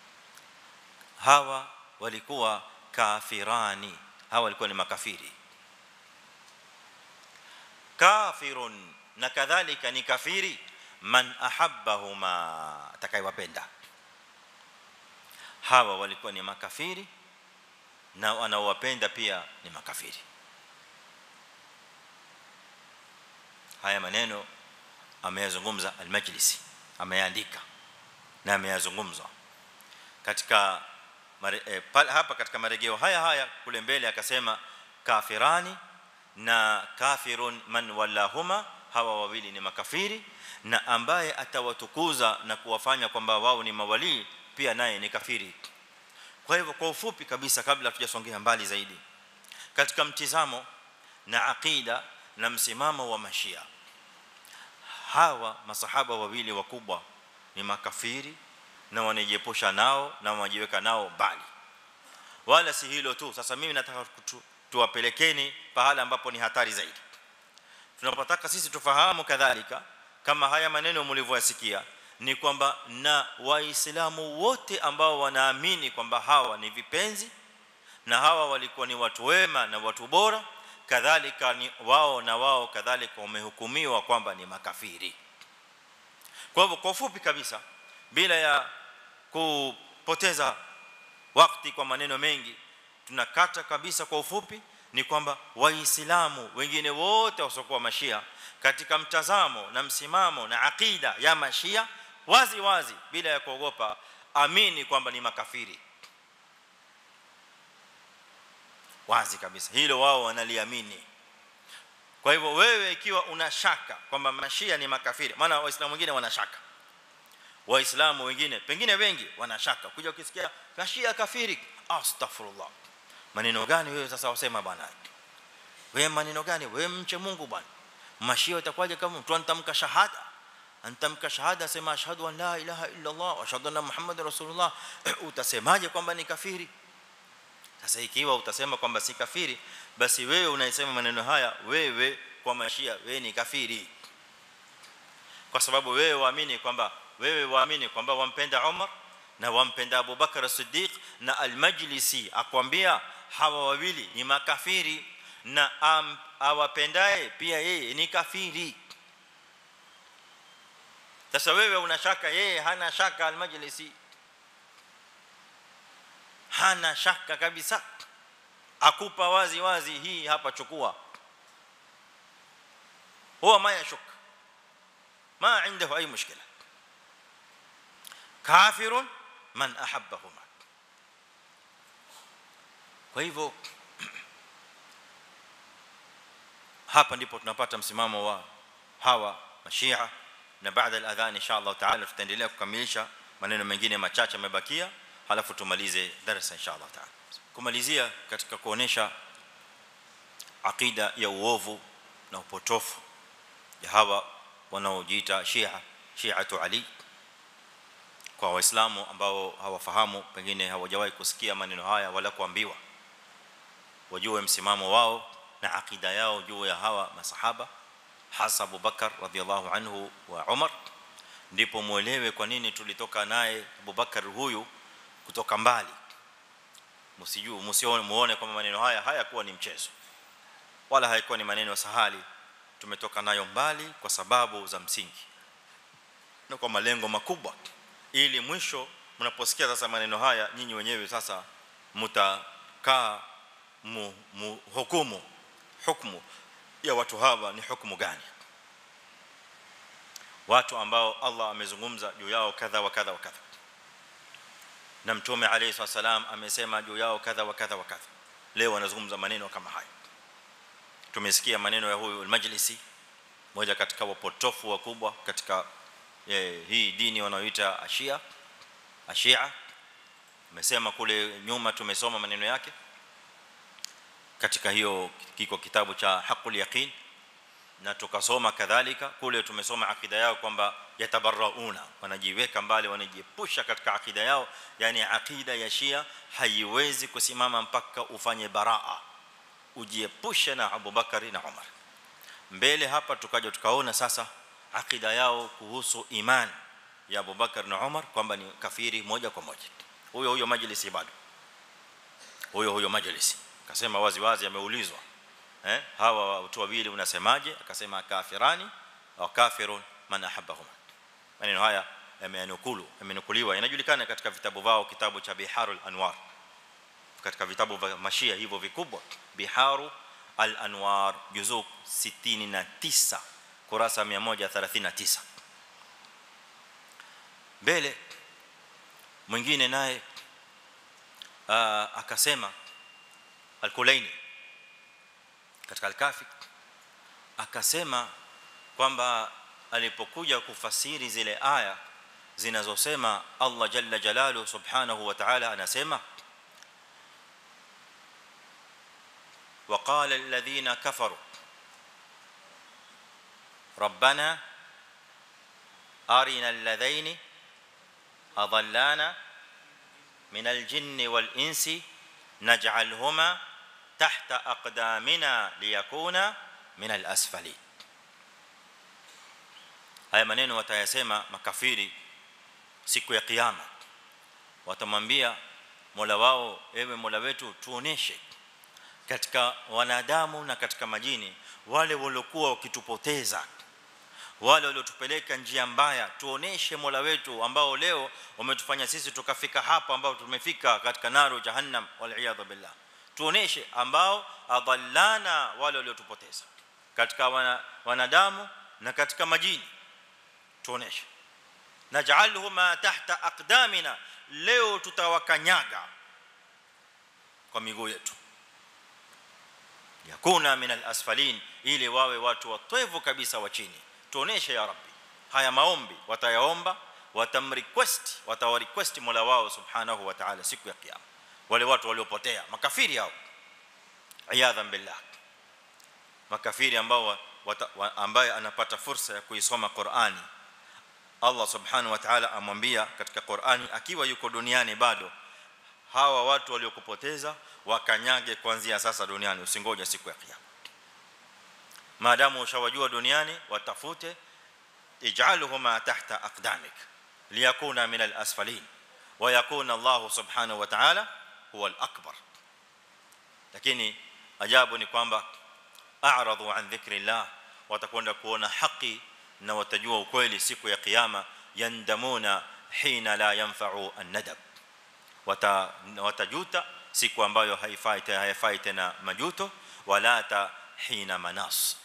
hawa walikuwa kafirani, hawa walikuwa ni makafiri. Kafirun, na kadhalika ni kafiri man ahabbahuma, atakayewapenda. Hawa walikuwa ni makafiri na wanaowapenda pia ni makafiri. Haya maneno ameyazungumza al-Majlisi, ameandika na ameyazungumza katika mare, eh, pal, hapa katika marejeo haya haya kule mbele akasema kafirani na kafirun man wallahuma, hawa wawili ni makafiri, na ambaye atawatukuza na kuwafanya kwamba wao ni mawali pia naye ni kafiri. Kwa hivyo kwa ufupi kabisa, kabla tujasongea mbali zaidi katika mtizamo na aqida na msimamo wa mashia, hawa masahaba wawili wakubwa ni makafiri na wanajiepusha nao na wanajiweka nao mbali. Wala si hilo tu, sasa mimi nataka tuwapelekeni pahala ambapo ni hatari zaidi. Tunapotaka sisi tufahamu kadhalika kama haya maneno mlivyoyasikia ni kwamba na waislamu wote ambao wanaamini kwamba hawa ni vipenzi na hawa walikuwa ni watu wema na watu bora, kadhalika ni wao na wao kadhalika wamehukumiwa kwamba ni makafiri. Kwa hivyo kwa ufupi kabisa, bila ya kupoteza wakati kwa maneno mengi, tunakata kabisa kwa ufupi ni kwamba waislamu wengine wote wasiokuwa mashia katika mtazamo na msimamo na akida ya mashia wazi wazi bila ya kuogopa amini kwamba ni makafiri. wazi kabisa hilo wao wanaliamini. Kwa hivyo wewe ikiwa una shaka kwamba mashia ni makafiri, maana waislamu wengine wana shaka, waislamu wengine pengine wengi wana shaka, kuja ukisikia mashia kafiri, astaghfirullah, maneno gani wewe sasa wasema bwana? Wewe maneno gani wewe, mche Mungu bwana? Mashia itakuwaje kama mtu anatamka shahada, anatamka shahada sema ashhadu an la ilaha illa Allah wa ashhadu anna muhammadar rasulullah, utasemaje kwamba ni kafiri? Sasa ikiwa utasema kwamba si kafiri, basi wewe unaisema maneno haya, wewe kwa mashia wewe ni kafiri, kwa sababu wewe waamini kwamba wewe waamini kwamba wampenda Umar na wampenda Abu Bakar as-Siddiq na al-Majlisi akwambia hawa wawili ni makafiri, na um, awapendaye pia yeye ni kafiri. Sasa wewe unashaka, yeye hana shaka, al-Majlisi hana shaka kabisa, akupa wazi wazi hii hapa, chukua. huwa ma yashuk, ma عنده اي مشكله. كافر من احبهما. Kwa hivyo hapa ndipo tunapata msimamo wa hawa mashia, na baada ya adhan insha Allah taala tutaendelea kukamilisha maneno mengine machache yamebakia, halafu tumalize darasa insha Allah taala. Kumalizia katika kuonesha akida ya uovu na upotofu ya hawa wanaojiita Shia, Shiatu Ali, kwa waislamu ambao hawafahamu, pengine hawajawahi kusikia maneno haya wala kuambiwa, wajue msimamo wao na akida yao juu ya hawa masahaba, hasa Abu Bakar radhiallahu anhu wa Umar, ndipo muelewe kwa nini tulitoka naye Abu Bakar huyu kutoka mbali. Msijue, msione muone kama maneno haya hayakuwa ni mchezo, wala hayakuwa ni maneno sahali. Tumetoka nayo mbali kwa sababu za msingi na kwa malengo makubwa, ili mwisho mnaposikia sasa maneno haya nyinyi wenyewe sasa mtakaa mu hukumu, hukumu ya watu hawa ni hukumu gani, watu ambao Allah amezungumza juu yao kadha wa kadha wa kadha, na Mtume alayhi wasallam amesema juu yao kadha wa kadha wa kadha. Leo wanazungumza maneno kama haya. Tumesikia maneno ya huyu al-Majlisi, moja katika wapotofu wakubwa katika eh, hii dini wanaoita Ashia, Ashia. Amesema kule nyuma, tumesoma maneno yake katika hiyo kiko kitabu cha Haqqul Yaqin, na tukasoma kadhalika kule tumesoma akida yao kwamba yatabarrauna, wanajiweka mbali, wanajiepusha katika akida yao. Yani akida ya Shia haiwezi kusimama mpaka ufanye baraa, ujiepushe na Abu Bakari na Umar. Mbele hapa tukaja tukaona sasa akida yao kuhusu imani ya Abu Bakar na Umar kwamba ni kafiri moja kwa moja. Huyo huyo Majlisi bado, huyo huyo Majlisi akasema wazi wazi, ameulizwa eh, hawa watu wawili unasemaje? Akasema kafirani au kafirun man ahabbahuma. Maneno haya yamenukulu yamenukuliwa, inajulikana katika vitabu vao, kitabu cha Biharul Anwar, katika vitabu vya Mashia hivyo vikubwa, Biharu al-Anwar, juzuu sitini na tisa, kurasa mia moja thelathini na tisa. Mbele mwingine naye akasema Al-Kulaini katika Al-Kafi, akasema kwamba alipokuja kufasiri zile aya zinazosema Allah jalla jalaluhu subhanahu wa ta'ala anasema وقال الذين كفروا ربنا أرنا الذين أضلانا من الجن والإنس نجعلهما تحت أقدامنا ليكونا من الأسفلين. haya maneno watayasema makafiri siku ya kiyama, watamwambia Mola wao, ewe Mola wetu, tuoneshe katika wanadamu na katika majini wale waliokuwa wakitupoteza, wale waliotupeleka njia mbaya, tuoneshe Mola wetu, ambao leo wametufanya sisi tukafika hapa ambao tumefika katika naru jahannam wal iyad billah. Tuoneshe ambao adallana, wale waliotupoteza katika wanadamu na katika majini, tuoneshe. Naj'alhuma tahta aqdamina, leo tutawakanyaga kwa miguu yetu. yakuna min al-asfalin, ili wawe watu watoevu kabisa wa chini. Tuoneshe ya Rabbi. Haya maombi watayaomba, watamrequest, watawarequest Mola wao subhanahu wa ta'ala siku ya kiyama, wale watu waliopotea, makafiri hao, ayadhan billah. Makafiri ambao ambaye anapata fursa ya kuisoma Qur'ani, Allah subhanahu wa ta'ala amwambia katika Qur'ani akiwa yuko duniani bado, hawa watu waliokupoteza wakanyage kuanzia sasa duniani, usingoje siku ya kiyama. Maadamu ushawajua duniani, watafute ij'aluhuma tahta aqdamik liyakuna min al-asfalin wa yakuna Allah subhanahu wa ta'ala huwa al-akbar. Lakini ajabu ni kwamba a'radu an dhikrillah, watakwenda kuona haki na watajua ukweli siku ya kiyama. Yandamuna hina la yanfa'u an-nadab, watajuta siku ambayo haifai haifai tena majuto, wala ta hina manas.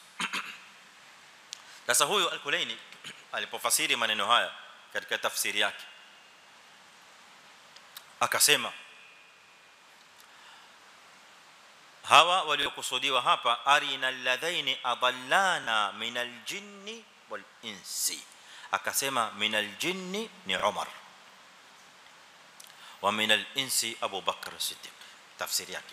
Sasa huyu Al-Kulaini alipofasiri maneno haya katika tafsiri yake akasema, hawa waliokusudiwa hapa arinal ladhaini adallana minal jinni wal insi. Akasema minal jinni ni Umar wa minal insi Abu Bakr as-Siddiq. Tafsiri yake,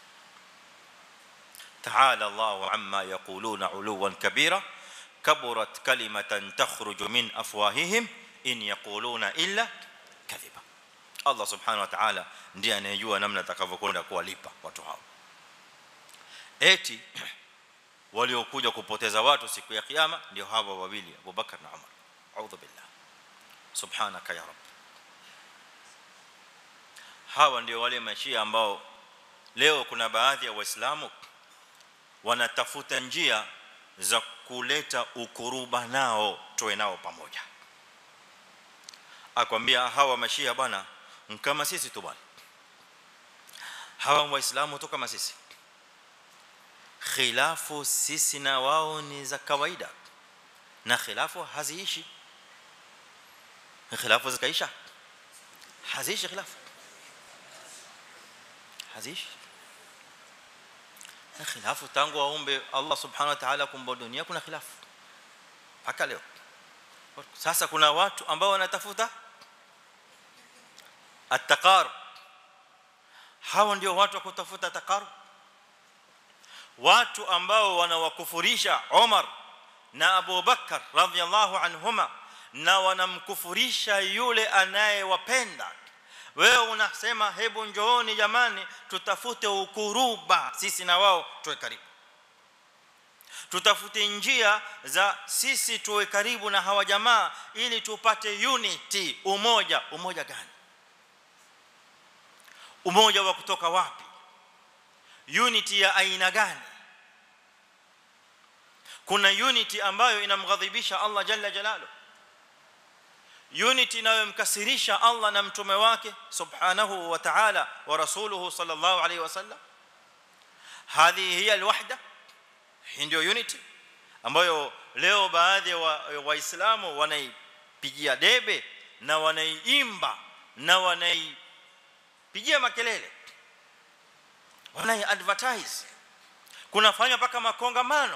ta'ala Allahu amma yaquluna 'uluwan kabira kaburat kalimatan takhruju min afwahihim in yaquluna illa kadhiba. Allah subhanahu wa ta'ala ndiye anayejua namna atakavyokwenda kuwalipa watu hao. Eti waliokuja kupoteza watu siku ya kiyama ndio hawa wawili, Abu Bakar na Umar. A'udhu billah, subhanaka ya Rabb. Hawa ndio wale mashia ambao leo kuna baadhi ya waislamu wanatafuta njia za kuleta ukuruba nao, toe nao pamoja. Akwambia hawa mashia bwana kama sisi tu bwana, hawa waislamu tu kama sisi, khilafu sisi na wao ni za kawaida, na khilafu haziishi. Khilafu zikaisha haziishi, khilafu haziishi. Na khilafu tangu waombe Allah subhanahu wa ta'ala kumba dunia kuna khilafu mpaka leo. Sasa kuna watu ambao wanatafuta at-taqarub. Hao ndio watu wa kutafuta taqarub, watu ambao wanawakufurisha Umar na Abu Bakar radhiyallahu anhuma na wanamkufurisha yule anayewapenda. Wewe unasema hebu njooni jamani tutafute ukuruba sisi na wao tuwe karibu, tutafute njia za sisi tuwe karibu na hawa jamaa ili tupate unity, umoja. Umoja gani? Umoja wa kutoka wapi? Unity ya aina gani? Kuna unity ambayo inamghadhibisha Allah jalla jalaluhu, unity inayomkasirisha Allah na mtume wake subhanahu wa ta'ala wa rasuluhu sallallahu alayhi wasallam. Hadhi hiya alwahda, ndio unity ambayo leo baadhi ya waislamu wanaipigia debe na wanaiimba na wanaipigia makelele, wanai advertise. Kunafanywa paka makongamano,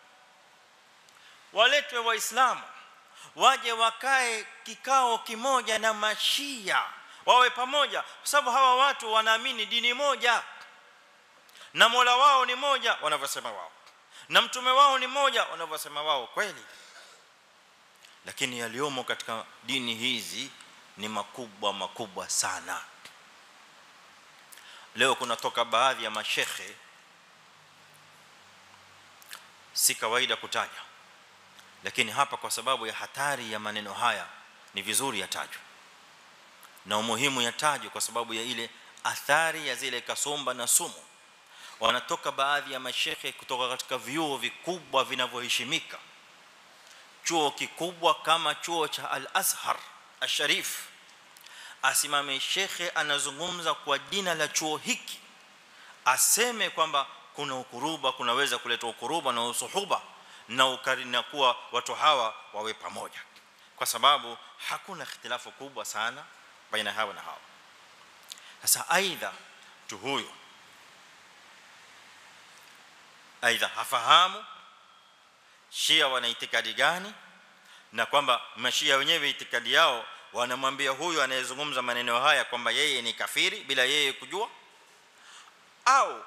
waletwe waislamu waje wakae kikao kimoja na mashia wawe pamoja, kwa sababu hawa watu wanaamini dini moja na Mola wao ni moja wanavyosema wao, na mtume wao ni moja wanavyosema wao. Kweli, lakini yaliomo katika dini hizi ni makubwa makubwa sana. Leo kunatoka baadhi ya mashekhe, si kawaida kutaja, lakini hapa kwa sababu ya hatari ya maneno haya ni vizuri yatajwe, na umuhimu yatajwe kwa sababu ya ile athari ya zile kasumba na sumu. Wanatoka baadhi ya mashekhe kutoka katika vyuo vikubwa vinavyoheshimika, chuo kikubwa kama chuo cha Al-Azhar Al-Sharif, asimame shekhe anazungumza kwa jina la chuo hiki, aseme kwamba kuna ukuruba, kunaweza kuleta ukuruba na usuhuba na ukarina kuwa watu hawa wawe pamoja, kwa sababu hakuna ikhtilafu kubwa sana baina hawa na hawa. Sasa aidha tu huyo aidha hafahamu Shia wana itikadi gani, na kwamba mashia wenyewe itikadi yao wanamwambia huyu anayezungumza maneno haya kwamba yeye ni kafiri bila yeye kujua, au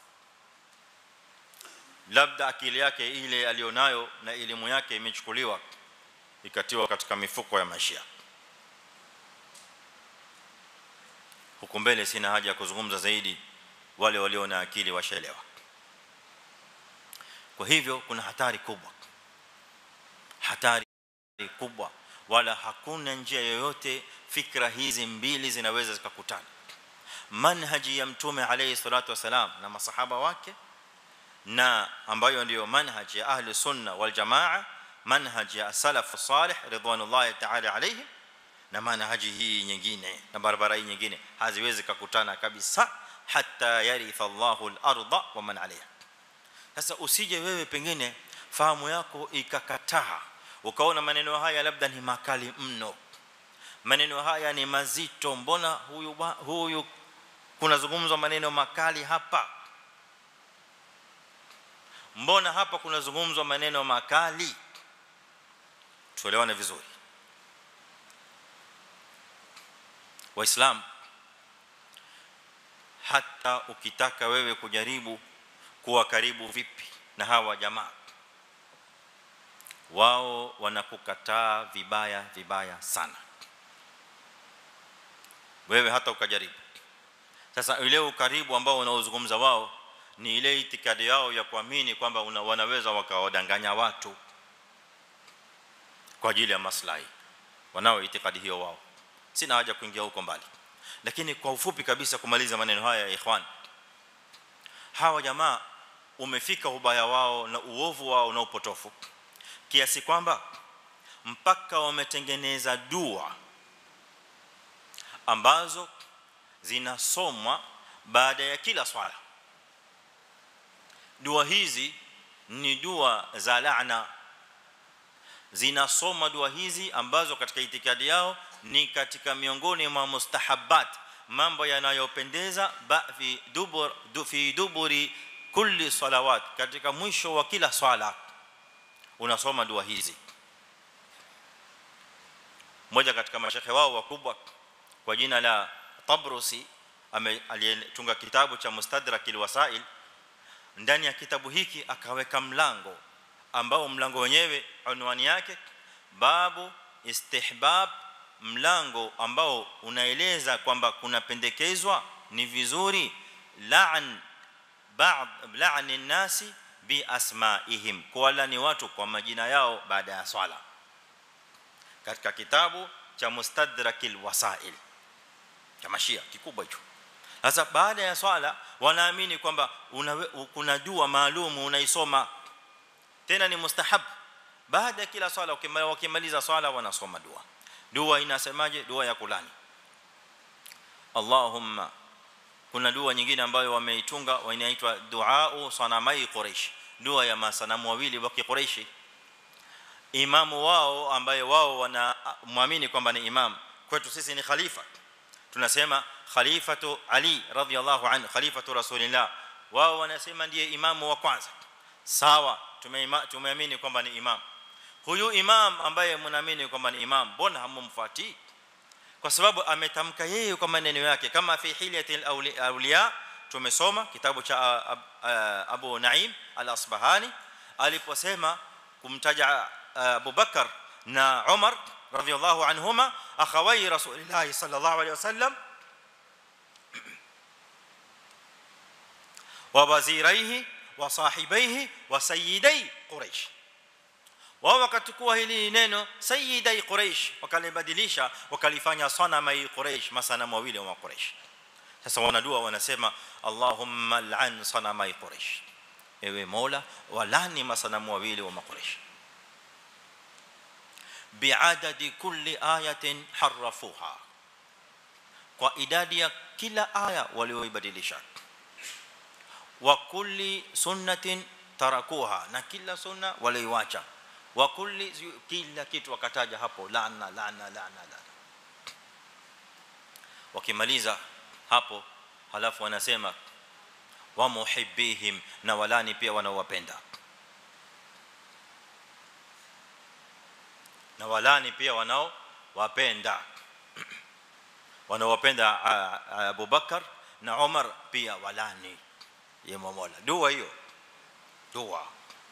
labda akili yake ile alionayo na elimu yake imechukuliwa ikatiwa katika mifuko ya mashia. Huko mbele sina haja ya kuzungumza zaidi, wale walio na akili washaelewa. Kwa hivyo kuna hatari kubwa, hatari kubwa, wala hakuna njia yoyote fikra hizi mbili zinaweza zikakutana. Manhaji ya Mtume alayhi salatu wasalam na masahaba wake, na ambayo ndio manhaji ya ahli sunna wal jamaa, manhaji ya salaf salih ridwanullahi ta'ala alayhim, na manhaji hii nyingine na barabara hii nyingine haziwezi kukutana kabisa, hatta yaritha Allahu al-ardha wa man alayha. Sasa usije wewe pengine fahamu yako ikakataa, ukaona maneno haya labda ni makali mno, maneno haya ni mazito, mbona huyu huyu kunazungumzwa maneno makali hapa, mbona hapa kunazungumzwa maneno makali. Tuelewane vizuri Waislamu, hata ukitaka wewe kujaribu kuwa karibu vipi na hawa jamaa, wao wanakukataa vibaya vibaya sana, wewe hata ukajaribu. Sasa ile ukaribu ambao unaozungumza wao ni ile itikadi yao ya kuamini kwamba wanaweza wakawadanganya watu kwa ajili ya maslahi, wanao itikadi hiyo wao. Sina haja kuingia huko mbali, lakini kwa ufupi kabisa kumaliza maneno haya ya ikhwan, hawa jamaa umefika ubaya wao na uovu wao na upotofu kiasi kwamba mpaka wametengeneza dua ambazo zinasomwa baada ya kila swala. Dua hizi ni dua za laana, zinasoma dua hizi ambazo katika itikadi yao ni katika miongoni mwa mustahabbat, mambo yanayopendeza, ba fi dubur fi duburi kulli salawat, katika mwisho wa kila swala unasoma dua hizi. Mmoja katika mashekhe wao wakubwa kwa jina la Tabrusi aliyetunga kitabu cha Mustadrak al-Wasail, ndani ya kitabu hiki akaweka mlango ambao mlango wenyewe unwani yake babu istihbab, mlango ambao unaeleza kwamba kunapendekezwa ni vizuri la'an ba'd la'an an-nasi bi asma'ihim, kuwala ni watu kwa majina yao baada ya swala, katika kitabu cha Mustadrak al-Wasail cha Mashia kikubwa hicho. Sasa baada ya swala wanaamini kwamba kuna dua maalum unaisoma, tena ni mustahab baada ya kila swala. Wakimaliza swala wanasoma dua. Dua inasemaje? Dua ya kulani Allahumma. Kuna dua nyingine ambayo wameitunga inaitwa duaa sanamai Quraish, dua ya masanamu wawili wa Quraishi. Imamu wao ambaye wao wanaamini kwamba ni imam, kwetu sisi ni khalifa, tunasema khalifatu Ali radhiyallahu anhu, khalifatu Rasulillah, wao wanasema ndiye imamu wa kwanza. Sawa, tumeamini kwamba ni imam. Huyu imam ambaye mnaamini kwamba ni imam, mbona hammfuati? Kwa sababu ametamka yeye kwa maneno yake, kama fi hilyatil awliya, tumesoma kitabu cha Abu Naim al-Asbahani aliposema kumtaja Abu Bakar na Umar radhiyallahu anhuma akhawai Rasulillah sallallahu alayhi wasallam wa waziraihi wa sahibaihi wa sayyidai Quraish. Wao wakachukua hili neno sayyidai Quraish wakalibadilisha wakalifanya sanamai Quraish, masanamu wawili wa Quraish. Sasa wanadua wanasema Allahumma al'an sanamai Quraish, ewe Mola walani masanamu wawili wa Quraish, bi'adadi kulli ayatin harrafuha, kwa idadi ya kila aya walioibadilisha, wa kulli sunnatin tarakuha, na kila sunna waliiacha, wa kulli, kila kitu wakataja hapo laana laana laana laana. Wakimaliza hapo halafu wanasema wa muhibbihim, na walani pia wanaowapenda, na walani pia wanaowapenda wanaowapenda Abu Bakar na Umar pia walani ya Mola. Dua hiyo, dua.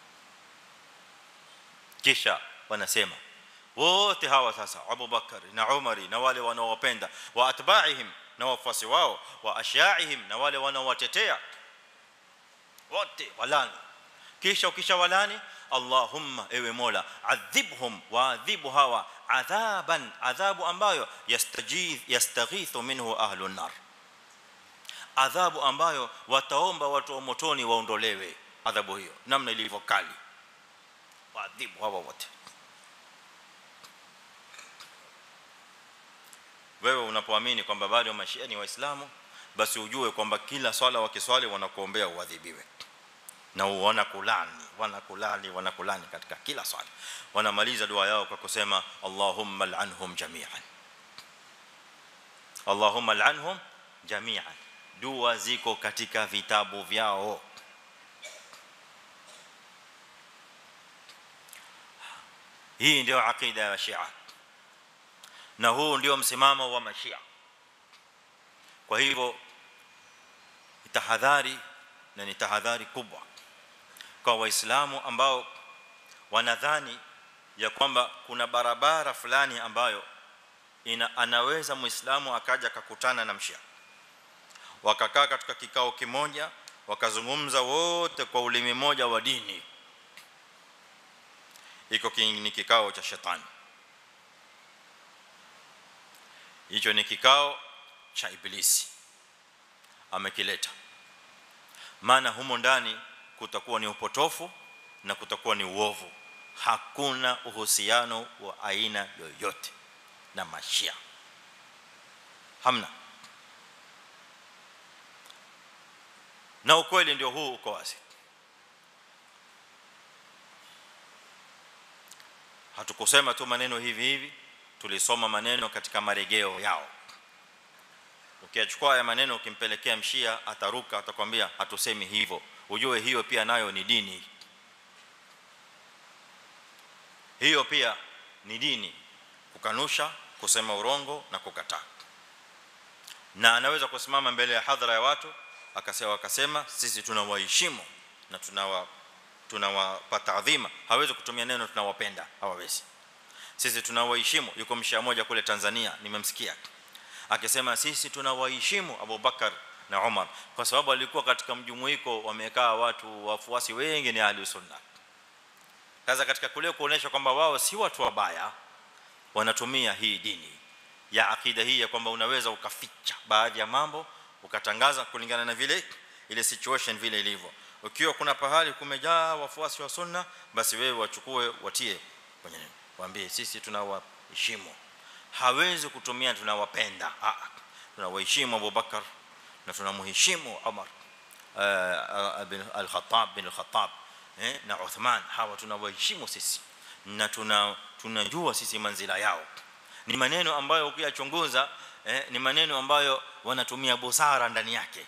Kisha wanasema wote hawa sasa, Abu Bakar na Umar na wale wanaowapenda, wa atba'ihim na wafuasi wao, wa ashyaihim na wale wanaowatetea, wote walani. Kisha ukisha walani, Allahumma, ewe Mola, adhibhum, waadhibu hawa adhaban, adhabu ambayo yastajiz yastaghithu minhu ahlun nar, adhabu ambayo wataomba watu wa motoni waondolewe adhabu hiyo, namna ilivyo kali. Waadhibu hawa wote. Wewe unapoamini kwamba bado mashia ni waislamu, basi ujue kwamba kila swala wakiswali wanakuombea uadhibiwe, na uona kulani, wanakulani wanakulani katika kila swala. Wanamaliza dua yao kwa kusema Allahumma al'anhum jami'an, Allahumma al'anhum jami'an. Dua ziko katika vitabu vyao. Hii ndio akida ya Shia, na huu ndio msimamo wa Mashia. Kwa hivyo tahadhari, na ni tahadhari kubwa kwa waislamu ambao wanadhani ya kwamba kuna barabara fulani ambayo ina anaweza muislamu akaja kukutana na mshia, wakakaa katika kikao kimoja, wakazungumza wote kwa ulimi mmoja wa dini. Iko ni kikao cha shetani, hicho ni kikao cha ibilisi amekileta. Maana humo ndani kutakuwa ni upotofu na kutakuwa ni uovu. Hakuna uhusiano wa aina yoyote na Mashia, hamna. Na ukweli ndio huu uko wazi. Hatukusema tu maneno hivi hivi, tulisoma maneno katika marejeo yao. Ukiachukua haya maneno ukimpelekea mshia, ataruka, atakwambia hatusemi hivyo. Ujue hiyo pia nayo ni dini, hiyo pia ni dini, kukanusha, kusema urongo na kukataa. Na anaweza kusimama mbele ya hadhara ya watu akasema akasema sisi tunawaheshimu na tunawa tunawapa taadhima. Hawezi kutumia neno tunawapenda, hawawezi. Sisi tunawaheshimu. Yuko mshia mmoja kule Tanzania nimemsikia akisema sisi tunawaheshimu Abu Bakar na Umar kwa sababu alikuwa katika mjumuiko wamekaa watu wafuasi wengi ni ahli sunna. Kaza katika kule kuonesha kwamba wao si watu wabaya, wanatumia hii dini ya akida hii ya kwamba unaweza ukaficha baadhi ya mambo ukatangaza kulingana na vile ile situation vile ilivyo. Ukiwa kuna pahali kumejaa wafuasi wa sunna, basi wewe wachukue watie kwenye neno, waambie sisi tunawaheshimu. Hawezi kutumia tunawapenda, ah, tunawaheshimu Abu Bakar na tunamheshimu Umar ibn al-Khattab bin al-Khattab eh na Uthman. Hawa tunawaheshimu sisi na tuna tunajua sisi manzila yao. Ni maneno ambayo ukiyachunguza eh, ni maneno ambayo wanatumia busara ndani yake.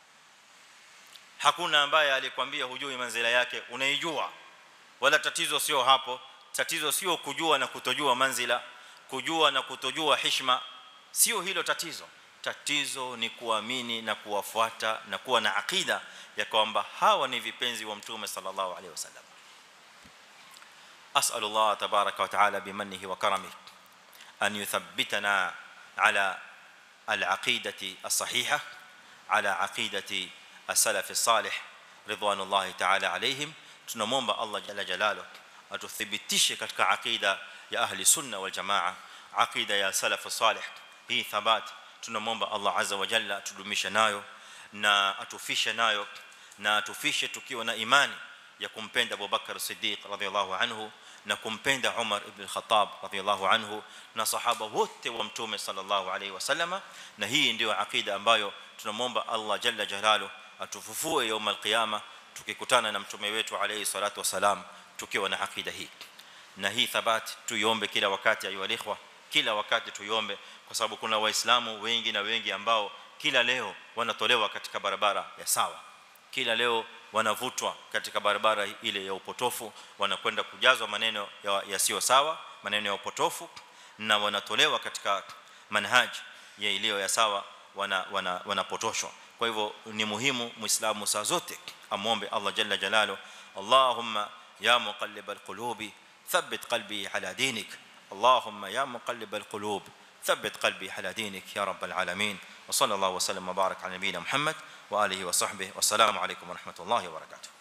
Hakuna ambaye alikwambia hujui manzila yake, unaijua. Wala tatizo sio hapo, tatizo sio kujua na kutojua manzila, kujua na kutojua heshima, sio hilo tatizo. Tatizo ni kuamini na kuwafuata na kuwa na akida ya kwamba hawa ni vipenzi wa Mtume sallallahu alaihi wasallam. أسأل الله تبارك وتعالى بمنه وكرمه أن يثبتنا على العقيدة الصحيحة، على عقيدة السلف الصالح رضوان الله تعالى عليهم. tunamwomba Allah jalla jalaluhu atuthibitishe katika akida ya ahli sunna wal jamaa, akida ya salaf salih. Hii thabat tunamwomba Allah azza wa jalla atudumishe nayo na atufishe nayo, na atufishe tukiwa na imani ya kumpenda Abu Bakar Siddiq radhiyallahu anhu na kumpenda Umar ibn al-Khattab radhiyallahu anhu na sahaba wote wa Mtume sallallahu alayhi wasallama. Na hii ndio akida ambayo tunamwomba Allah jalla jalaluhu atufufue يوم القيامه tukikutana na mtume wetu alayhi salatu wasalam tukiwa na akida hii. Na hii thabati tuiombe kila wakati ayu alikhwa, kila wakati tuiombe, kwa sababu kuna waislamu wengi na wengi ambao kila leo wanatolewa katika barabara ya sawa. kila leo wanavutwa katika barabara ile ya upotofu, wanakwenda kujazwa maneno yasiyo sawa, maneno ya upotofu, na wanatolewa katika manhaj ya iliyo ya sawa, wana wanapotoshwa. Kwa hivyo ni muhimu muislamu saa zote amuombe Allah jalla jalalu, Allahumma ya muqallibal qulubi thabbit qalbi ala dinik, Allahumma ya muqallibal qulub thabbit qalbi ala dinik ya rabbal alamin. Wa sallallahu wa sallam wa baraka ala nabiyyina Muhammad wa alihi wa sahbihi. Wassalamu alaykum wa rahmatullahi wa barakatuh.